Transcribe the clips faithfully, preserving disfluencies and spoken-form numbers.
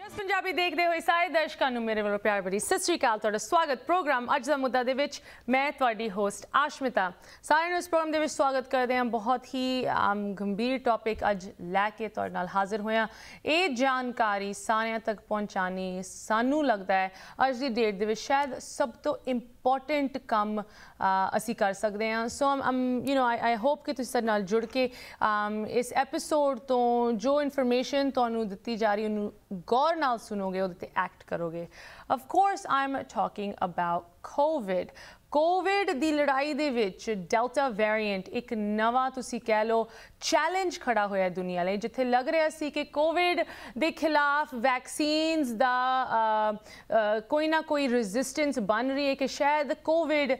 ਜਸ ਪੰਜਾਬੀ ਦੇਖਦੇ ਹੋਏ ਸਾਰੇ ਦਰਸ਼ਕਾਂ ਨੂੰ ਮੇਰੇ ਵੱਲੋਂ ਪਿਆਰ ਭਰੀ ਸਤਿ ਸ਼੍ਰੀ ਅਕਾਲ। ਤੁਹਾਡਾ ਸਵਾਗਤ ਪ੍ਰੋਗਰਾਮ ਅੱਜ ਦਾ ਮੁੱਦਾ ਦੇ ਵਿੱਚ। ਮੈਂ ਤੁਹਾਡੀ ਹੋਸਟ ਆਸ਼ਮਿਤਾ ਸਾਰਿਆਂ ਨੂੰ ਇਸ ਪ੍ਰੋਗਰਾਮ ਦੇ ਵਿੱਚ ਸਵਾਗਤ ਕਰਦੇ ਹਾਂ। ਬਹੁਤ ਹੀ ਗੰਭੀਰ ਟੌਪਿਕ ਅੱਜ ਲੈ ਕੇ ਤੁਹਾਡੇ ਨਾਲ ਹਾਜ਼ਰ ਹੋਇਆ। ਇਹ ਜਾਣਕਾਰੀ ਸਾਰਿਆਂ ਤੱਕ ਪਹੁੰਚਾਉਣੀ ਸਾਨੂੰ ਲੱਗਦਾ ਹੈ ਅੱਜ ਦੀ ਡੇਟ ਦੇ ਵਿੱਚ ਸ਼ਾਇਦ ਸਭ ਤੋਂ ਇੰਪੋਰਟੈਂਟ ਕੰਮ ਅਸੀਂ ਕਰ ਸਕਦੇ ਹਾਂ। So you know I hope ਕਿ ਤੁਸੀਂ ਸਾਡੇ ਨਾਲ ਜੁੜ ਕੇ ਇਸ ਐਪੀਸੋਡ ਤੋਂ ਜੋ ਇਨਫੋਰਮੇਸ਼ਨ ਤੁਹਾਨੂੰ ਦਿੱਤੀ ਜਾ ਰਹੀ ਉਹਨੂੰ ਗੌਰ ਨਾਲ ਸੁਣੋਗੇ, ਉਹਦੇ ਤੇ ਐਕਟ ਕਰੋਗੇ। Of course, I'm talking about COVID. Covid ਦੀ ਲੜਾਈ ਦੇ ਵਿੱਚ ਡੈਲਟਾ ਵੇਰੀਐਂਟ ਇੱਕ ਨਵਾਂ ਤੁਸੀਂ ਕਹਿ ਲਓ ਚੈਲੰਜ ਖੜਾ ਹੋਇਆ ਦੁਨੀਆ ਲਈ, ਜਿੱਥੇ ਲੱਗ ਰਿਹਾ ਸੀ ਕਿ ਕੋਵਿਡ ਦੇ ਖਿਲਾਫ ਵੈਕਸੀਨਸ ਦਾ ਕੋਈ ਨਾ ਕੋਈ ਰੈਜ਼ਿਸਟੈਂਸ ਬਣ ਰਹੀ ਹੈ ਕਿ ਸ਼ਾਇਦ ਕੋਵਿਡ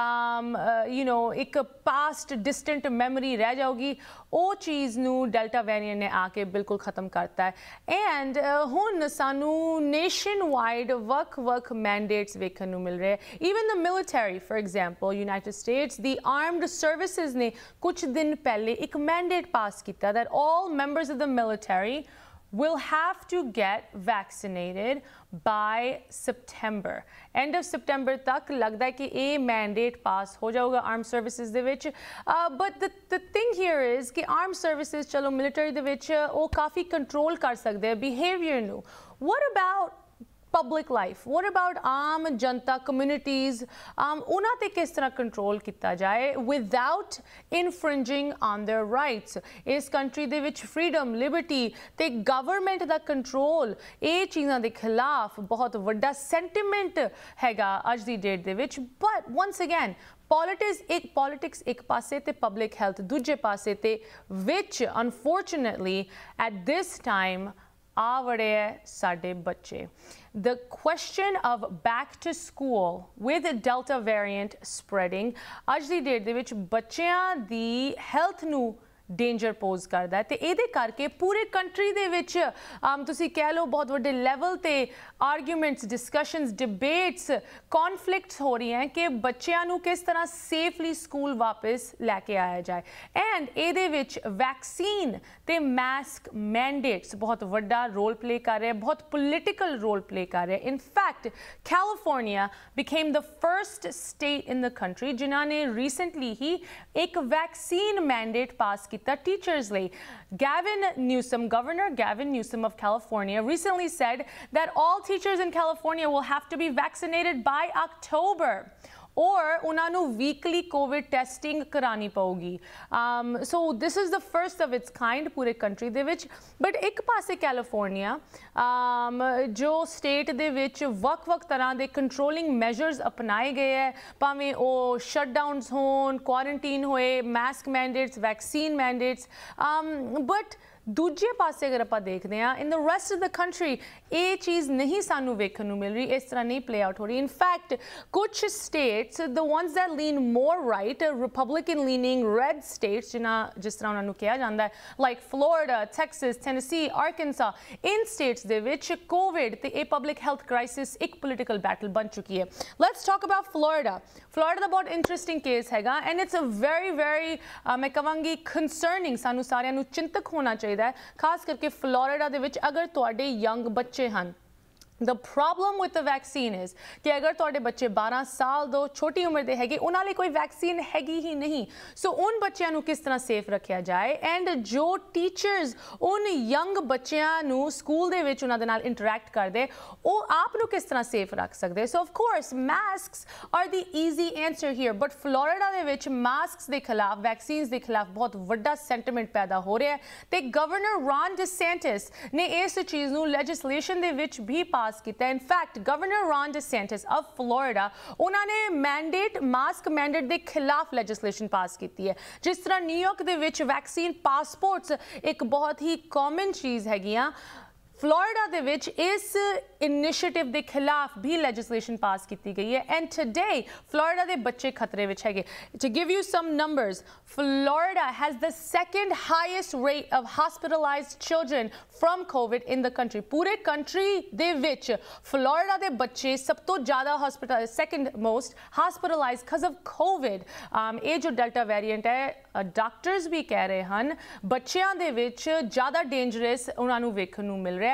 ਯੂ ਨੋ ਇੱਕ ਪਾਸਟ ਡਿਸਟੈਂਟ ਮੈਮਰੀ ਰਹਿ ਜਾਊਗੀ। ਉਹ ਚੀਜ਼ ਨੂੰ ਡੈਲਟਾ ਵੇਰੀਐਂਟ ਨੇ ਆ ਕੇ ਬਿਲਕੁਲ ਖਤਮ ਕਰਤਾ ਹੈ। ਐਂਡ ਹੁਣ ਸਾਨੂੰ ਨੇਸ਼ਨ ਵਾਈਡ ਵੱਖ ਵੱਖ ਮੈਂਡੇਟਸ ਵੇਖਣ ਨੂੰ ਮਿਲ ਰਹੇ। Even the military for example, United States, the armed services ne kuch din pehle ek mandate pass kita that all members of the military will have to get vaccinated by September. End of September tak lagda hai ki ye mandate pass ho jayega armed services de vich. Uh, but the, the thing here is ki armed services chalo military de vich oh kafi control kar sakde hai behavior nu. What about public life? What about aam janta communities? Um, ਉਹਨਾਂ ਤੇ ਕਿਸ ਤਰ੍ਹਾਂ control ਕੀਤਾ ਜਾਏ without infringing on their rights? ਇਸ country ਦੇ ਵਿੱਚ freedom, liberty ਤੇ government ਦਾ ਕੰਟਰੋਲ, ਇਹ ਚੀਜ਼ਾਂ ਦੇ ਖਿਲਾਫ ਬਹੁਤ ਵੱਡਾ sentiment ਹੈਗਾ ਅੱਜ ਦੀ ਡੇਟ ਦੇ ਵਿੱਚ। But once again, politics ਇੱਕ politics ਇੱਕ ਪਾਸੇ ਤੇ public health ਦੂਜੇ ਪਾਸੇ ਤੇ which unfortunately at this time ਆ ਵੜੇ ਹੈ ਸਾਡੇ ਬੱਚੇ। The question of back to school with Delta variant spreading ਅੱਜ ਦੀ ਡੇਟ ਦੇ ਵਿੱਚ ਬੱਚਿਆਂ ਦੀ ਹੈਲਥ ਨੂੰ ਡੇਂਜਰ ਪੋਜ਼ ਕਰਦਾ ਹੈ ਤੇ ਇਹਦੇ ਕਰਕੇ ਪੂਰੇ ਕੰਟਰੀ ਦੇ ਵਿੱਚ ਤੁਸੀਂ ਕਹਿ ਲਓ ਬਹੁਤ ਵੱਡੇ ਲੈਵਲ ਤੇ ਆਰਗੂਮੈਂਟਸ, ਡਿਸਕਸ਼ਨਸ, ਡਿਬੇਟਸ, ਕੌਨਫਲਿਕਟਸ ਹੋ ਰਹੀਆਂ ਹੈ ਕਿ ਬੱਚਿਆਂ ਨੂੰ ਕਿਸ ਤਰ੍ਹਾਂ ਸੇਫਲੀ ਸਕੂਲ ਵਾਪਸ ਲੈ ਕੇ ਆਇਆ ਜਾਏ। ਐਂਡ ਇਹਦੇ ਵਿੱਚ ਵੈਕਸੀਨ ਤੇ ਮਾਸਕ ਮੈਂਡੇਟਸ ਬਹੁਤ ਵੱਡਾ ਰੋਲ ਪਲੇ ਕਰ ਰਹੇ, ਬਹੁਤ ਪੋਲੀਟੀਕਲ ਰੋਲ ਪਲੇ ਕਰ ਰਹੇ। In fact California became the first state in the country ਜਿਨ੍ਹਾਂ ਨੇ ਰੀਸੈਂਟਲੀ ਹੀ ਇੱਕ vaccine mandate pass teachers lay. Gavin Newsom, Governor Gavin Newsom of California recently said that all teachers in California will have to be vaccinated by October. Or ਉਹਨਾਂ ਨੂੰ weekly COVID testing ਕਰਾਣੀ ਪਊਗੀ। um, so this is the first of its kind ਪੂਰੇ country ਦੇ ਵਿੱਚ। but ਇੱਕ ਪਾਸੇ California um, ਜੋ state ਦੇ ਵਿੱਚ ਵੱਖ ਵੱਖ ਤਰ੍ਹਾਂ ਦੇ controlling measures ਅਪਣਾਏ ਗਏ ਹੈ, ਭਾਵੇਂ ਉਹ shutdowns ਹੋਣ, quarantine ਹੋਏ, mask mandates, vaccine mandates, um, but ਦੂਜੇ ਪਾਸੇ ਅਗਰ ਆਪਾਂ ਦੇਖਦੇ ਹਾਂ in the rest of the country ਇਹ ਚੀਜ਼ ਨਹੀਂ ਸਾਨੂੰ ਵੇਖਣ ਨੂੰ ਮਿਲ ਰਹੀ, ਇਸ ਤਰ੍ਹਾਂ ਨਹੀਂ ਪਲੇ ਆਊਟ ਹੋ ਰਹੀ। ਇਨ ਫੈਕਟ ਕੁਛ states the ones that lean more right, Republican leaning red states ਜਿਨ੍ਹਾਂ ਜਿਸ ਤਰ੍ਹਾਂ ਉਹਨਾਂ ਨੂੰ ਕਿਹਾ ਜਾਂਦਾ ਹੈ, like Florida, Texas, Tennessee, Arkansas, ਇਨ ਸਟੇਟਸ ਦੇ ਵਿੱਚ ਕੋਵਿਡ ਤੇ ਇਹ ਪਬਲਿਕ ਹੈਲਥ ਕ੍ਰਾਈਸਿਸ ਇੱਕ ਪੋਲੀਟੀਕਲ ਬੈਟਲ ਬਣ ਚੁੱਕੀ ਹੈ। Let's talk about Florida. Florida ਦਾ ਬਹੁਤ ਇੰਟਰਸਟਿੰਗ ਕੇਸ ਹੈਗਾ and it's a very very ਮੈਂ ਕਹਾਂਗੀ ਕੰਸਰਨਿੰਗ, ਸਾਨੂੰ ਸਾਰਿਆਂ ਨੂੰ ਚਿੰਤਕ ਹੋਣਾ ਚਾਹੀਦਾ ਹੈ, ਖਾਸ ਕਰਕੇ ਫਲੋਰੀਡਾ ਦੇ ਵਿੱਚ ਅਗਰ ਤੁਹਾਡੇ ਯੰਗ ਬੱਚੇ ਹਨ। The problem with the vaccine is ਕਿ ਅਗਰ ਤੁਹਾਡੇ ਬੱਚੇ ਬਾਰਾਂ ਸਾਲ ਤੋਂ ਛੋਟੀ ਉਮਰ ਦੇ ਹੈਗੇ, ਉਹਨਾਂ ਲਈ ਕੋਈ ਵੈਕਸੀਨ ਹੈਗੀ ਹੀ ਨਹੀਂ। ਸੋ ਉਨ ਬੱਚਿਆਂ ਨੂੰ ਕਿਸ ਤਰ੍ਹਾਂ ਸੇਫ ਰੱਖਿਆ ਜਾਏ ਐਂਡ ਜੋ ਟੀਚਰਸ ਉਨ ਯੰਗ ਬੱਚਿਆਂ ਨੂੰ ਸਕੂਲ ਦੇ ਵਿੱਚ ਉਹਨਾਂ ਦੇ ਨਾਲ ਇੰਟਰੈਕਟ ਕਰਦੇ, ਉਹ ਆਪ ਨੂੰ ਕਿਸ ਤਰ੍ਹਾਂ ਸੇਫ ਰੱਖ ਸਕਦੇ। So of course masks are the easy answer here, but Florida ਦੇ ਵਿੱਚ ਮਾਸਕਸ ਦੇ ਖਿਲਾਫ, ਵੈਕਸੀਨਸ ਦੇ ਖਿਲਾਫ ਬਹੁਤ ਵੱਡਾ ਸੈਂਟੀਮੈਂਟ ਪੈਦਾ ਹੋ ਰਿਹਾ ਹੈ ਤੇ ਗਵਰਨਰ ਰੌਨ ਡਿਸੈਂਟਿਸ ਨੇ ਇਸ ਚੀਜ਼ ਨੂੰ ਲੈਜਿਸਲੇਸ਼ਨ ਦੇ ਵਿੱਚ ਵੀ ਪਾਸ ਕੀਤਾ। In fact governor Ron DeSantis of Florida ਉਹਨਾਂ ਨੇ ਮੈਂਡੇਟ, ਮਾਸਕ ਮੈਂਡੇਟ ਦੇ ਖਿਲਾਫ ਲੈਜਿਸਲੇਸ਼ਨ ਪਾਸ ਕੀਤੀ ਹੈ। ਜਿਸ ਤਰ੍ਹਾਂ ਨਿਊਯਾਰਕ ਦੇ ਵਿੱਚ ਵੈਕਸੀਨ ਪਾਸਪੋਰਟਸ ਇੱਕ ਬਹੁਤ ਹੀ ਕਾਮਨ ਚੀਜ਼ ਹੈਗੀਆਂ, ਫਲੋਰੀਡਾ ਦੇ ਵਿੱਚ ਇਸ ਇਨੀਸ਼ੀਏਟਿਵ ਦੇ ਖਿਲਾਫ ਵੀ ਲੈਜਿਸਲੇਸ਼ਨ ਪਾਸ ਕੀਤੀ ਗਈ ਹੈ ਐਂਡ ਟੁਡੇ ਫਲੋਰੀਡਾ ਦੇ ਬੱਚੇ ਖਤਰੇ ਵਿੱਚ ਹੈਗੇ। To give you some numbers, Florida has the second highest rate of hospitalized children from COVID in the country. पूरे country ਦੇ ਵਿੱਚ Florida ਦੇ ਬੱਚੇ ਸਭ ਤੋਂ ਜ਼ਿਆਦਾ hospital, second most hospitalized because of COVID. um, ਇਹ ਜੋ delta variant ਹੈ, ਡਾਕਟਰਸ ਵੀ ਕਹਿ ਰਹੇ ਹਨ ਬੱਚਿਆਂ ਦੇ ਵਿੱਚ ਜ਼ਿਆਦਾ dangerous ਉਹਨਾਂ ਨੂੰ ਵੇਖਣ ਨੂੰ ਮਿਲ ਰਿਹਾ ਹੈ।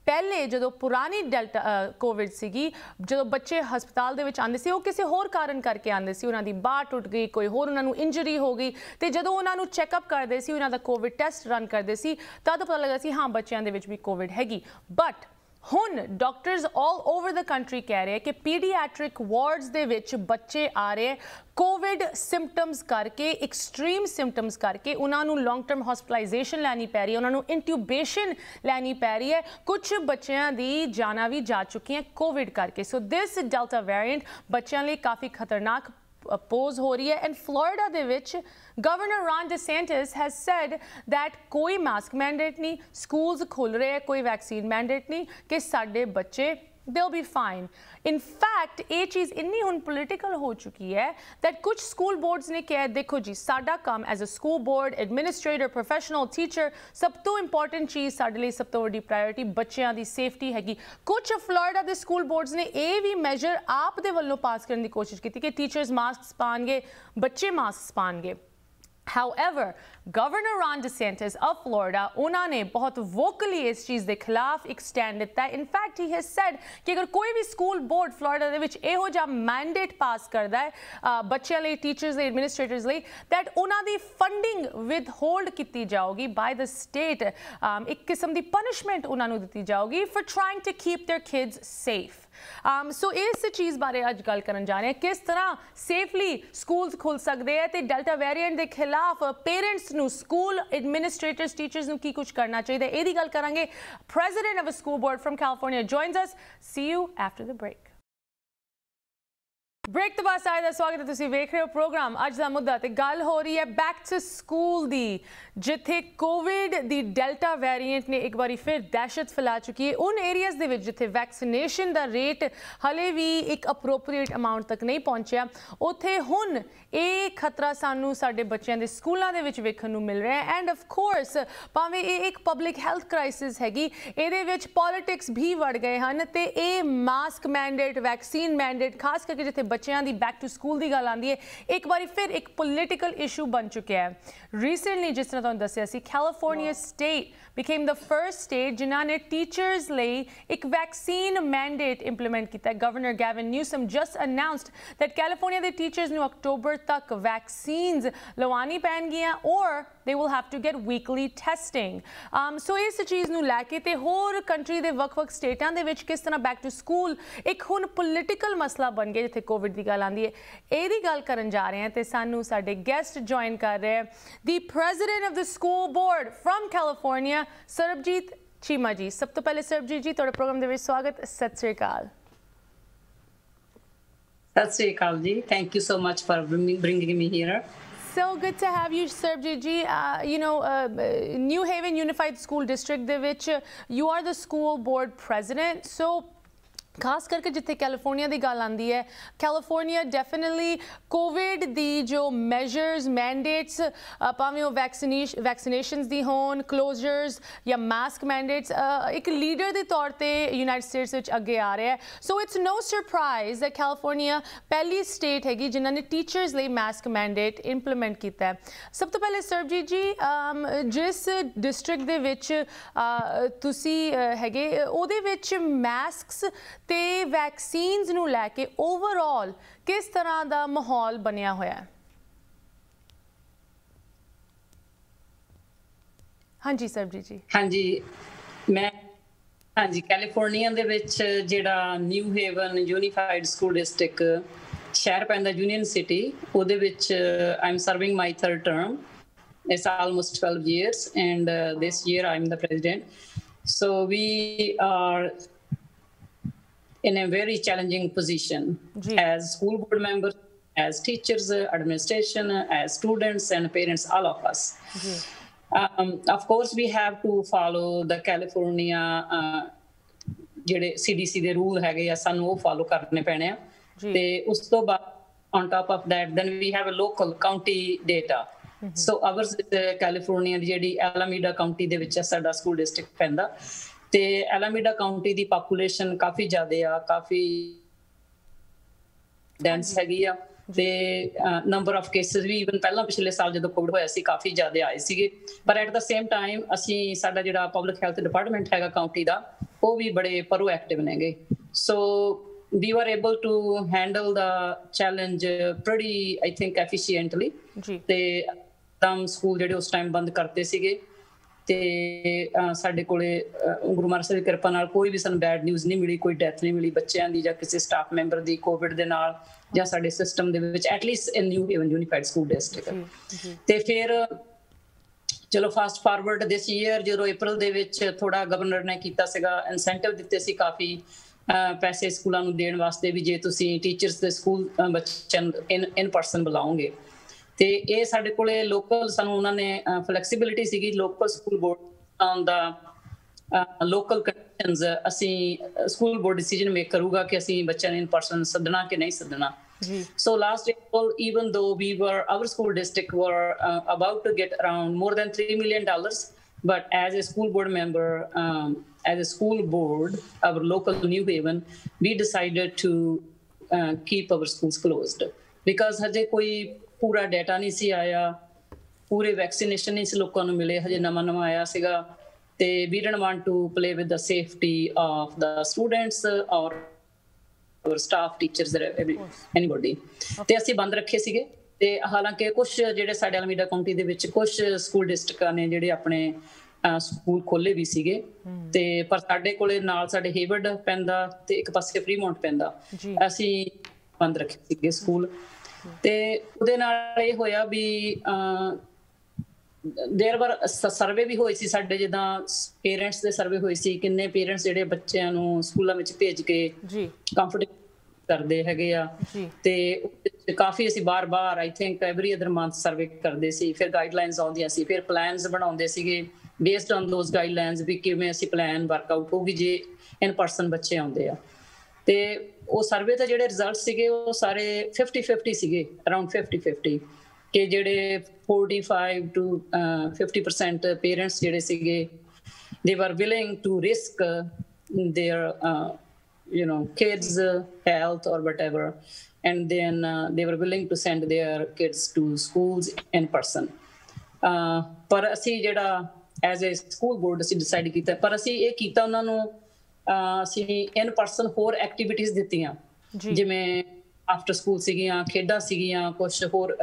ਪਹਿਲੇ ਜਦੋਂ ਪੁਰਾਣੀ ਡੈਲਟਾ ਕੋਵਿਡ ਸੀਗੀ, ਜਦੋਂ ਬੱਚੇ ਹਸਪਤਾਲ ਦੇ ਵਿੱਚ ਆਉਂਦੇ ਸੀ ਉਹ ਕਿਸੇ ਹੋਰ ਕਾਰਨ ਕਰਕੇ ਆਉਂਦੇ ਸੀ, ਉਹਨਾਂ ਦੀ ਬਾਂਹ ਟੁੱਟ ਗਈ, ਕੋਈ ਹੋਰ ਉਹਨਾਂ ਨੂੰ ਇੰਜਰੀ ਹੋ ਗਈ, ਤੇ ਜਦੋਂ ਉਹਨਾਂ ਨੂੰ ਚੈੱਕਅਪ ਕਰਦੇ ਸੀ, ਉਹਨਾਂ ਦਾ ਕੋਵਿਡ ਟੈਸਟ ਰਨ ਕਰਦੇ ਸੀ, ਤਦ ਪਤਾ ਲੱਗਾ ਸੀ ਹਾਂ ਬੱਚਿਆਂ ਦੇ ਵਿੱਚ ਵੀ ਕੋਵਿਡ ਹੈਗੀ। ਬਟ ਹੁਣ doctors all over the country ਕਹਿ ਰਹੇ ਕਿ ਪੀਡੀਆਟ੍ਰਿਕ ਵਾਰਡਸ ਦੇ ਵਿੱਚ ਬੱਚੇ ਆ ਰਹੇ ਕੋਵਿਡ ਸਿੰਪਟਮਸ ਕਰਕੇ, ਐਕਸਟ੍ਰੀਮ ਸਿੰਪਟਮਸ ਕਰਕੇ, ਉਹਨਾਂ ਨੂੰ ਲੌਂਗ ਟਰਮ ਹਸਪੀਟਲਾਈਜੇਸ਼ਨ ਲੈਣੀ ਪੈ ਰਹੀ ਹੈ, ਉਹਨਾਂ ਨੂੰ ਇੰਟਿਊਬੇਸ਼ਨ ਲੈਣੀ ਪੈ ਰਹੀ ਹੈ, ਕੁਝ ਬੱਚਿਆਂ ਦੀ ਜਾਨਾਂ ਵੀ ਜਾ ਚੁੱਕੀਆਂ ਕੋਵਿਡ ਕਰਕੇ। ਸੋ ਦਿਸ ਡੈਲਟਾ ਵੇਰੀਐਂਟ ਬੱਚਿਆਂ ਲਈ ਕਾਫੀ ਖਤਰਨਾਕ pose ਹੋ ਰਹੀ ਹੈ। ਐਂਡ ਫਲੋਰੀਡਾ ਦੇ ਵਿੱਚ governor Ron DeSantis has said that ਕੋਈ ਮਾਸਕ ਮੈਂਡੇਟ ਨਹੀਂ, ਸਕੂਲਸ ਖੁੱਲ ਰਹੇ, ਕੋਈ ਵੈਕਸੀਨ ਮੈਂਡੇਟ ਨਹੀਂ, ਕਿ ਸਾਡੇ ਬੱਚੇ they'll be fine. In fact, ਇਹ ਚੀਜ਼ ਇੰਨੀ ਹੁਣ ਪੋਲੀਟੀਕਲ ਹੋ ਚੁੱਕੀ ਹੈ that ਕੁਝ ਸਕੂਲ ਬੋਰਡਸ ਨੇ ਕਿਹਾ ਦੇਖੋ ਜੀ ਸਾਡਾ ਕੰਮ as a school board, administrator, professional teacher, ਸਭ ਤੋਂ ਇੰਪੋਰਟੈਂਟ ਚੀਜ਼ ਸਾਡੇ ਲਈ, ਸਭ ਤੋਂ ਵੱਡੀ ਪ੍ਰਾਇੋਰਟੀ ਬੱਚਿਆਂ ਦੀ ਸੇਫਟੀ ਹੈਗੀ। ਕੁਝ ਫਲੋਰੀਡਾ ਦੇ ਸਕੂਲ ਬੋਰਡਸ ਨੇ ਇਹ ਵੀ ਮੈਜਰ ਆਪ ਦੇ ਵੱਲੋਂ ਪਾਸ ਕਰਨ ਦੀ ਕੋਸ਼ਿਸ਼ ਕੀਤੀ ਕਿ ਟੀਚਰਸ ਮਾਸਕ ਪਾਉਣਗੇ, ਬੱਚੇ ਮਾਸਕ ਪਾਉਣਗੇ। However, Governor Ron DeSantis of Florida, ਉਹਨਾਂ ਨੇ ਬਹੁਤ vocally ਇਸ ਚੀਜ਼ ਦੇ ਖਿਲਾਫ ਇੱਕ ਸਟੈਂਡ ਲਿੱਤਾ। In fact, he has said ਕਿ ਅਗਰ ਕੋਈ ਵੀ ਸਕੂਲ ਬੋਰਡ ਫਲੋਰੀਡਾ ਦੇ ਵਿੱਚ ਇਹੋ ਜਿਹਾ ਮੈਂਡੇਟ ਪਾਸ ਕਰਦਾ ਹੈ ਬੱਚਿਆਂ ਲਈ, ਟੀਚਰਸ ਲਈ, ਐਡਮਿਨਿਸਟ੍ਰੇਟਰਸ ਲਈ, that ਉਹਨਾਂ ਦੀ ਫੰਡਿੰਗ ਵਿਦ ਹੋਲਡ ਕੀਤੀ ਜਾਊਗੀ ਬਾਈ ਦ ਸਟੇਟ। ਇੱਕ ਕਿਸਮ ਦੀ ਪਨਿਸ਼ਮੈਂਟ ਉਹਨਾਂ ਨੂੰ ਦਿੱਤੀ ਜਾਊਗੀ for trying to keep their kids safe. Um, so ਇਸ ਚੀਜ਼ ਬਾਰੇ ਅੱਜ ਗੱਲ ਕਰਨ ਜਾ ਰਹੇ ਹਾਂ, ਕਿਸ ਤਰ੍ਹਾਂ ਸੇਫਲੀ ਸਕੂਲਸ ਖੁੱਲ ਸਕਦੇ ਹੈ ਤੇ ਡੈਲਟਾ ਵੇਰੀਐਂਟ ਦੇ ਖਿਲਾਫ ਪੇਰੈਂਟਸ ਨੂੰ, ਸਕੂਲ ਐਡਮਿਨਿਸਟ੍ਰੇਟਰਸ, ਟੀਚਰਸ ਨੂੰ ਕੀ ਕੁਝ ਕਰਨਾ ਚਾਹੀਦਾ, ਇਹਦੀ ਗੱਲ ਕਰਾਂਗੇ। President of a school board from California joins us. See you after the break. Break तो बाद सारे का स्वागत है, तुसी वेख रहे हो प्रोग्राम अज दा मुद्दा ते गल हो रही है बैक टू स्कूल दी, जिथे कोविड दी डेल्टा वेरिएंट ने एक बारी फिर दहशत फैला चुकी है। उन एरियाज दे विच जिथे वैक्सीनेशन दा रेट हले भी एक अप्रोप्रिएट अमाउंट तक नहीं पहुंचिया, उत्थे हुण ਇਹ ਖਤਰਾ ਸਾਨੂੰ ਸਾਡੇ ਬੱਚਿਆਂ ਦੇ ਸਕੂਲਾਂ ਦੇ ਵਿੱਚ ਵੇਖਣ ਨੂੰ ਮਿਲ ਰਿਹਾ ਹੈ। ਐਂਡ ਆਫ ਕੋਰਸ ਭਾਵੇਂ ਇਹ ਇੱਕ ਪਬਲਿਕ ਹੈਲਥ ਕ੍ਰਾਈਸਿਸ ਹੈਗੀ, ਇਹਦੇ ਵਿੱਚ ਪੋਲਿਟਿਕਸ ਵੀ ਵੜ ਗਏ ਹਨ ਤੇ ਇਹ ਮਾਸਕ ਮੈਂਡੇਟ, ਵੈਕਸੀਨ ਮੈਂਡੇਟ, ਖਾਸ ਕਰਕੇ ਜਿੱਥੇ ਬੱਚਿਆਂ ਦੀ ਬੈਕ ਟੂ ਸਕੂਲ ਦੀ ਗੱਲ ਆਉਂਦੀ ਹੈ, ਇੱਕ ਵਾਰੀ ਫਿਰ ਇੱਕ ਪੋਲੀਟੀਕਲ ਇਸ਼ੂ ਬਣ ਚੁੱਕਿਆ ਹੈ। ਰੀਸੈਂਟਲੀ ਜਿਸ ਤਰ੍ਹਾਂ ਤੁਹਾਨੂੰ ਦੱਸਿਆ ਸੀ, California state became the first state ਜਿਨ੍ਹਾਂ ਨੇ ਟੀਚਰਸ ਲਈ ਇੱਕ ਵੈਕਸੀਨ ਮੈਂਡੇਟ ਇੰਪਲੀਮੈਂਟ ਕੀਤਾ। Governor Gavin Newsom just announced that California ਦੇ ਟੀਚਰਸ ਨੂੰ ਅਕਤੂਬਰ ਤੱਕ ਵੈਕਸੀਨਸ ਲਵਾਉਣੀ ਪੈਣਗੀਆਂ or they will have to get weekly testing. um, so ਇਸ ਚੀਜ਼ ਨੂੰ ਲੈ ਕੇ ਤੇ ਹੋਰ ਕੰਟਰੀ ਦੇ ਵੱਖ-ਵੱਖ ਸਟੇਟਾਂ ਦੇ ਵਿੱਚ ਕਿਸ ਤਰ੍ਹਾਂ ਬੈਕ ਟੂ ਸਕੂਲ ਇੱਕ ਹੁਣ ਪੋਲੀਟੀਕਲ ਮਸਲਾ ਬਣ ਗਿਆ ਜਿੱਥੇ ਕੋਵਿਡ ਦੀ ਗੱਲ ਆਉਂਦੀ ਹੈ, ਇਹਦੀ ਗੱਲ ਕਰਨ ਜਾ ਰਹੇ ਹਾਂ ਤੇ ਸਾਨੂੰ ਸਾਡੇ ਗੈਸਟ ਜੁਆਇਨ ਕਰ ਰਹੇ ਦੀ president of the school board from California, Sarbjit Cheema ji. ਸਭ ਤੋਂ ਪਹਿਲੇ ਸਰਬਜੀਤ ਜੀ ਤੁਹਾਡੇ ਪ੍ਰੋਗਰਾਮ ਦੇ ਵਿੱਚ ਸਵਾਗਤ। ਸਤਿ ਸ੍ਰੀ ਅਕਾਲ। ਸਤਿ ਸ੍ਰੀ ਅਕਾਲ ਜੀ, thank you so much for bringing me here. So good to have you, Sarabjit ji. Uh, you know, uh, New Haven Unified School District ਦੇ ਵਿੱਚ you are the school board president. So ਖਾਸ ਕਰਕੇ ਜਿੱਥੇ California ਦੀ ਗੱਲ ਆਉਂਦੀ ਹੈ, California definitely Covid ਦੀ ਜੋ measures, ਮੈਂਡੇਟਸ, ਭਾਵੇਂ ਉਹ ਵੈਕਸੀਨੇਸ਼ਨ ਵੈਕਸੀਨੇਸ਼ਨਸ ਦੀ ਹੋਣ, ਕਲੋਜ਼ਰਸ ਜਾਂ ਮਾਸਕ ਮੈਂਡੇਟਸ, ਇੱਕ ਲੀਡਰ ਦੇ ਤੌਰ ਤੇ ਯੂਨਾਈਟਿਡ ਸਟੇਟਸ ਵਿੱਚ ਅੱਗੇ ਆ ਰਿਹਾ ਹੈ। So it's no surprise that California ਪਹਿਲੀ ਸਟੇਟ ਹੈਗੀ ਜਿਨ੍ਹਾਂ ਨੇ ਟੀਚਰਸ ਲਈ ਮਾਸਕ ਮੈਂਡੇਟ ਇੰਪਲੀਮੈਂਟ ਕੀਤਾ ਹੈ। ਸਭ ਤੋਂ ਪਹਿਲੇ ਸਰਬਜੀਤ ਜੀ, ਜਿਸ ਡਿਸਟ੍ਰਿਕਟ ਦੇ ਵਿੱਚ ਤੁਸੀਂ ਹੈਗੇ ਉਹਦੇ ਵਿੱਚ ਮਾਸਕਸ ਤੇ ਵੈਕਸੀਨਸ ਨੂੰ ਲੈ ਕੇ ਓਵਰਆਲ ਕਿਸ ਤਰ੍ਹਾਂ ਦਾ ਮਾਹੌਲ ਬਣਿਆ ਹੋਇਆ ਹੈ? ਹਾਂਜੀ ਸਰਬਜੀਤ ਜੀ। ਹਾਂਜੀ ਮੈਂ ਹਾਂਜੀ ਕੈਲੀਫੋਰਨੀਆ ਦੇ ਵਿੱਚ ਜਿਹੜਾ New Haven Unified School District ਸ਼ਹਿਰ ਪੈਂਦਾ, ਯੂਨੀਅਨ ਸਿਟੀ, ਉਹਦੇ ਵਿੱਚ I am serving my third term. It's almost twelve years and uh, this year I'm the president. So we are in a very challenging position Gee. as school board members, as teachers, administration, as students and parents, all of us. Um, of course, we have to follow the California ਜਿਹੜੇ C D C ਦੇ rule ਹੈਗੇ ਆ, ਸਾਨੂੰ ਉਹ follow ਕਰਨੇ ਪੈਣੇ ਆ। ਤੇ ਉਸ ਤੋਂ ਬਾਅਦ on top of that, then we have a local county data. So ours California ਦੀ ਜਿਹੜੀ ਐਲਾਮੀਡਾ ਕਾਉਂਟੀ ਦੇ ਵਿੱਚ ਸਾਡਾ ਸਕੂਲ ਡਿਸਟ੍ਰਿਕਟ ਪੈਂਦਾ ਤੇ ਐਲਾਮੀਡਾ ਕਾਉਂਟੀ ਦੀ ਪਾਪੂਲੇਸ਼ਨ ਕਾਫੀ ਜ਼ਿਆਦਾ ਆ, ਕਾਫੀ ਡੈਂਸ ਹੈਗੀ ਆ ਤੇ ਨੰਬਰ ਆਫ ਕੇਸਿਸ ਵੀ ਇਵਨ ਪਹਿਲਾਂ ਪਿਛਲੇ ਸਾਲ ਜਦੋਂ ਕੋਵਿਡ ਹੋਇਆ ਸੀ ਕਾਫੀ ਜ਼ਿਆਦਾ ਆਏ ਸੀਗੇ। ਪਰ ਐਟ ਦਾ ਸੇਮ ਟਾਈਮ ਅਸੀਂ ਸਾਡਾ ਜਿਹੜਾ ਪਬਲਿਕ ਹੈਲਥ ਡਿਪਾਰਟਮੈਂਟ ਹੈਗਾ ਕਾਉਂਟੀ ਦਾ, ਉਹ ਵੀ ਬੜੇ ਪ੍ਰੋਐਕਟਿਵ ਨੇਗੇ। ਸੋ we were able to handle the challenge pretty I think efficiently ਜੀ ਤੇ ਤਾਂ ਸਕੂਲ ਜਿਹੜੇ ਉਸ ਟਾਈਮ ਬੰਦ ਕਰਤੇ ਸੀਗੇ ਤੇ ਸਾਡੇ ਕੋਲੇ ਗੁਰੂ ਮਹਾਰਾਜ ਦੀ ਕਿਰਪਾ ਨਾਲ ਕੋਈ ਵੀ ਸਾਨੂੰ ਬੈਡ ਨਿਊਜ਼ ਨਹੀਂ ਮਿਲੀ, ਕੋਈ ਡੈਥ ਨਹੀਂ ਮਿਲੀ ਬੱਚਿਆਂ ਦੀ ਜਾਂ ਕਿਸੇ ਸਟਾਫ ਮੈਂਬਰ ਦੀ ਕੋਵਿਡ ਦੇ ਨਾਲ ਜਾਂ ਸਾਡੇ ਸਿਸਟਮ ਦੇ ਵਿੱਚ at least in New Haven Unified School District. ਤੇ ਫਿਰ ਚਲੋ ਫਾਸਟ ਫਾਰਵਰਡ ਦਿਸ ਈਅਰ ਜਦੋਂ ਅਪ੍ਰੈਲ ਦੇ ਵਿੱਚ ਥੋੜਾ ਗਵਰਨਰ ਨੇ ਕੀਤਾ ਸੀਗਾ ਇਨਸੈਂਟਿਵ ਦਿੱਤੇ ਸੀ ਕਾਫੀ ਪੈਸੇ ਸਕੂਲਾਂ ਨੂੰ ਦੇਣ ਵਾਸਤੇ ਵੀ ਜੇ ਤੁਸੀਂ ਟੀਚਰਸ ਦੇ ਸਕੂਲ ਬੱਚਿਆਂ ਨੂੰ ਇਨ ਇਨ ਪਰਸਨ ਬੁਲਾਓਗੇ ਤੇ ਇਹ ਸਾਡੇ ਕੋਲੇ ਲੋਕਲ ਸਾਨੂੰ ਉਹਨਾਂ ਨੇ ਫਲੈਕਸੀਬਿਲਿਟੀ ਸੀਗੀ local school board on the local conditions ਅਸੀਂ ਸਕੂਲ ਬੋਰਡ ਡਿਸੀਜਨ ਮੇਕ ਕਰੂਗਾ ਕਿ ਅਸੀਂ ਬੱਚਿਆਂ ਨੂੰ ਇਨ ਪਰਸਨ ਸੱਦਣਾ ਕਿ ਨਹੀਂ ਸੱਦਣਾ। So last April, even though we were, our school district were uh, about to get around more than three million dollars, but as a school board member, um, as a school board, our local New Haven, we decided to uh, keep our schools closed because हजे कोई पूरा data नहीं सी आया, पूरे vaccination नहीं सी लोगों को मिले, हजे नवा नवा आया सीगा, ते we didn't want to play with the safety of the students or staff teachers anybody ਤੇ ਅਸੀਂ ਬੰਦ ਰੱਖੇ ਸੀਗੇ। ਤੇ ਹਾਲਾਂਕਿ ਕੁਝ ਜਿਹੜੇ ਸਾਡੇ ਅਲਮੀਰਾ ਕਾਉਂਟੀ ਦੇ ਵਿੱਚ ਕੁਝ ਸਕੂਲ ਡਿਸਟ੍ਰਿਕਟਾਂ ਨੇ ਜਿਹੜੇ ਆਪਣੇ ਸਕੂਲ ਖੋਲੇ ਵੀ ਸੀਗੇ ਤੇ ਪਰ ਸਾਡੇ ਕੋਲੇ ਨਾਲ ਸਾਡੇ ਹੇਵਰਡ ਪੈਂਦਾ ਤੇ ਇੱਕ ਪਾਸੇ ਫਰੀਮੌਂਟ ਪੈਂਦਾ, ਅਸੀਂ ਬੰਦ ਰੱਖੇ ਸੀਗੇ ਸਕੂਲ। ਤੇ ਉਹਦੇ ਨਾਲ ਇਹ ਹੋਇਆ ਵੀ ਦੇਰ ਵਾਰ ਸਰਵੇ ਵੀ ਹੋਈ ਸੀ ਸਾਡੇ, ਜਿੱਦਾਂ ਪੇਰੈਂਟਸ ਦੇ ਸਰਵੇ ਹੋਏ ਸੀ ਕਿੰਨੇ ਪੇਰੈਂਟਸ ਜਿਹੜੇ ਬੱਚਿਆਂ ਨੂੰ ਸਕੂਲਾਂ ਵਿੱਚ ਭੇਜ ਕੇ ਕੰਫਰਟੇਬਲ ਕਰਦੇ ਹੈਗੇ ਆ ਤੇ ਕਾਫੀ ਅਸੀਂ ਬਾਰ-ਬਾਰ I think every other month survey ਕਰਦੇ ਸੀ। ਫਿਰ ਗਾਈਡਲਾਈਨਸ ਆਉਂਦੀਆਂ ਸੀ, ਫਿਰ ਪਲਾਨਸ ਬਣਾਉਂਦੇ ਸੀਗੇ ਬੇਸਡ ਔਨ ਦੋਜ਼ ਗਾਈਡਲਾਈਨਸ ਵੀ ਕਿਵੇਂ ਅਸੀਂ ਪਲਾਨ ਵਰਕਆਊਟ ਹੋਊਗੀ ਜੇ ਇਨ ਪਰਸਨ ਬੱਚੇ ਆਉਂਦੇ ਆ। ਤੇ ਉਹ ਸਰਵੇ ਦੇ ਜਿਹੜੇ ਰਿਜ਼ਲਟ ਸੀਗੇ ਉਹ ਸਾਰੇ ਫਿਫਟੀ ਫਿਫਟੀ ਸੀਗੇ, ਅਰਾਊਂਡ ਫਿਫਟੀ ਫਿਫਟੀ ਕਿ ਜਿਹੜੇ forty-five to fifty percent parents ਜਿਹੜੇ ਸੀਗੇ they were willing to risk their uh, you know kids health or whatever and then uh, they were willing to send their kids to schools in person। uh, ਪਰ ਅਸੀਂ ਜਿਹੜਾ as a school board ਅਸੀਂ decide ਕੀਤਾ, ਪਰ ਅਸੀਂ ਇਹ ਕੀਤਾ ਉਹਨਾਂ ਨੂੰ ਅਸੀਂ in person ਹੋਰ ਐਕਟੀਵਿਟੀਜ਼ ਦਿੱਤੀਆਂ ਜਿਵੇਂ ਆਫਟਰ ਸਕੂਲ ਸੀਗੀਆਂ, ਖੇਡਾਂ ਸੀਗੀਆਂ, ਕੁਛ ਹੋਰ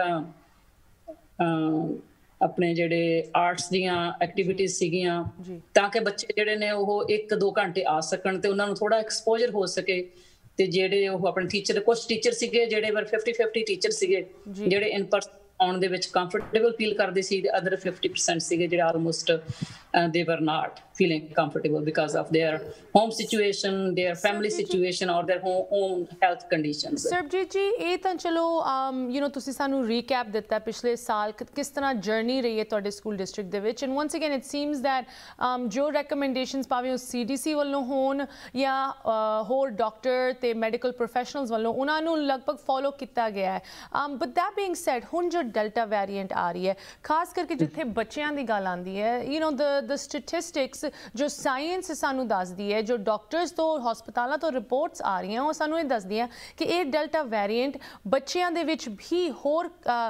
ਆਪਣੇ ਜਿਹੜੇ ਆਰਟਸ ਦੀਆਂ ਐਕਟੀਵਿਟੀਜ਼ ਸੀਗੀਆਂ ਤਾਂ ਕਿ ਬੱਚੇ ਜਿਹੜੇ ਨੇ ਉਹ ਇੱਕ ਦੋ ਘੰਟੇ ਆ ਸਕਣ ਤੇ ਉਹਨਾਂ ਨੂੰ ਥੋੜਾ ਐਕਸਪੋਜ਼ਰ ਹੋ ਸਕੇ। ਤੇ ਜਿਹੜੇ ਉਹ ਆਪਣੇ ਟੀਚਰ, ਕੁਛ ਟੀਚਰ ਸੀਗੇ ਜਿਹੜੇ ਵਰ ਫਿਫਟੀ ਫਿਫਟੀ ਟੀਚਰ ਸੀਗੇ ਜਿਹੜੇ ਇਨ ਪਰਸਨ ਆਉਣ ਦੇ ਵਿੱਚ ਕੰਫਰਟੇਬਲ ਫੀਲ ਕਰਦੇ ਸੀ, ਤੇ ਅਦਰ ਫਿਫਟੀ ਪਰਸੈਂਟ ਸੀਗੇ ਜਿਹੜੇ almost they were not feeling comfortable because of their home situation, their family situation or their own health conditions। Sarbjit ji ਇਹ ਤਾਂ ਚਲੋ ਯੂ نو ਤੁਸੀਂ ਸਾਨੂੰ ਰੀਕੈਪ ਦਿੱਤਾ ਪਿਛਲੇ ਸਾਲ ਕਿਸ ਤਰ੍ਹਾਂ ਜਰਨੀ ਰਹੀ ਹੈ ਤੁਹਾਡੇ ਸਕੂਲ ਡਿਸਟ੍ਰਿਕਟ ਦੇ ਵਿੱਚ, and once again it seems that ਜੋ ਰეკਮੈਂਡੇਸ਼ਨਸ ਭਾਵੇਂ ਉਹ ਸੀ ਡੀ ਸੀ ਵੱਲੋਂ ਹੋਣ ਜਾਂ ਹੋਰ ਡਾਕਟਰ ਤੇ ਮੈਡੀਕਲ ਪ੍ਰੋਫੈਸ਼ਨਲਸ ਵੱਲੋਂ ਉਹਨਾਂ ਨੂੰ ਲਗਭਗ ਫੋਲੋ ਕੀਤਾ ਗਿਆ ਹੈ। ਬਟ ਦੈਟ ਬੀਇੰਗ ਸੈਡ ਹੁਣ ਜੋ ਡੈਲਟਾ ਵੇਰੀਐਂਟ ਆ ਰਹੀ ਹੈ ਖਾਸ ਕਰਕੇ ਜਿੱਥੇ ਬੱਚਿਆਂ ਦੀ ਗੱਲ ਆਉਂਦੀ ਹੈ, you know the the statistics ਜੋ ਸਾਇੰਸ ਸਾਨੂੰ ਦੱਸਦੀ ਹੈ, ਜੋ ਡਾਕਟਰਸ ਤੋਂ ਹਸਪਤਾਲਾਂ ਤੋਂ ਰਿਪੋਰਟਸ ਆ ਰਹੀਆਂ ਉਹ ਸਾਨੂੰ ਇਹ ਦੱਸਦੀਆਂ ਕਿ ਇਹ ਡੈਲਟਾ ਵੇਰੀਐਂਟ ਬੱਚਿਆਂ ਦੇ ਵਿੱਚ ਵੀ ਹੋਰ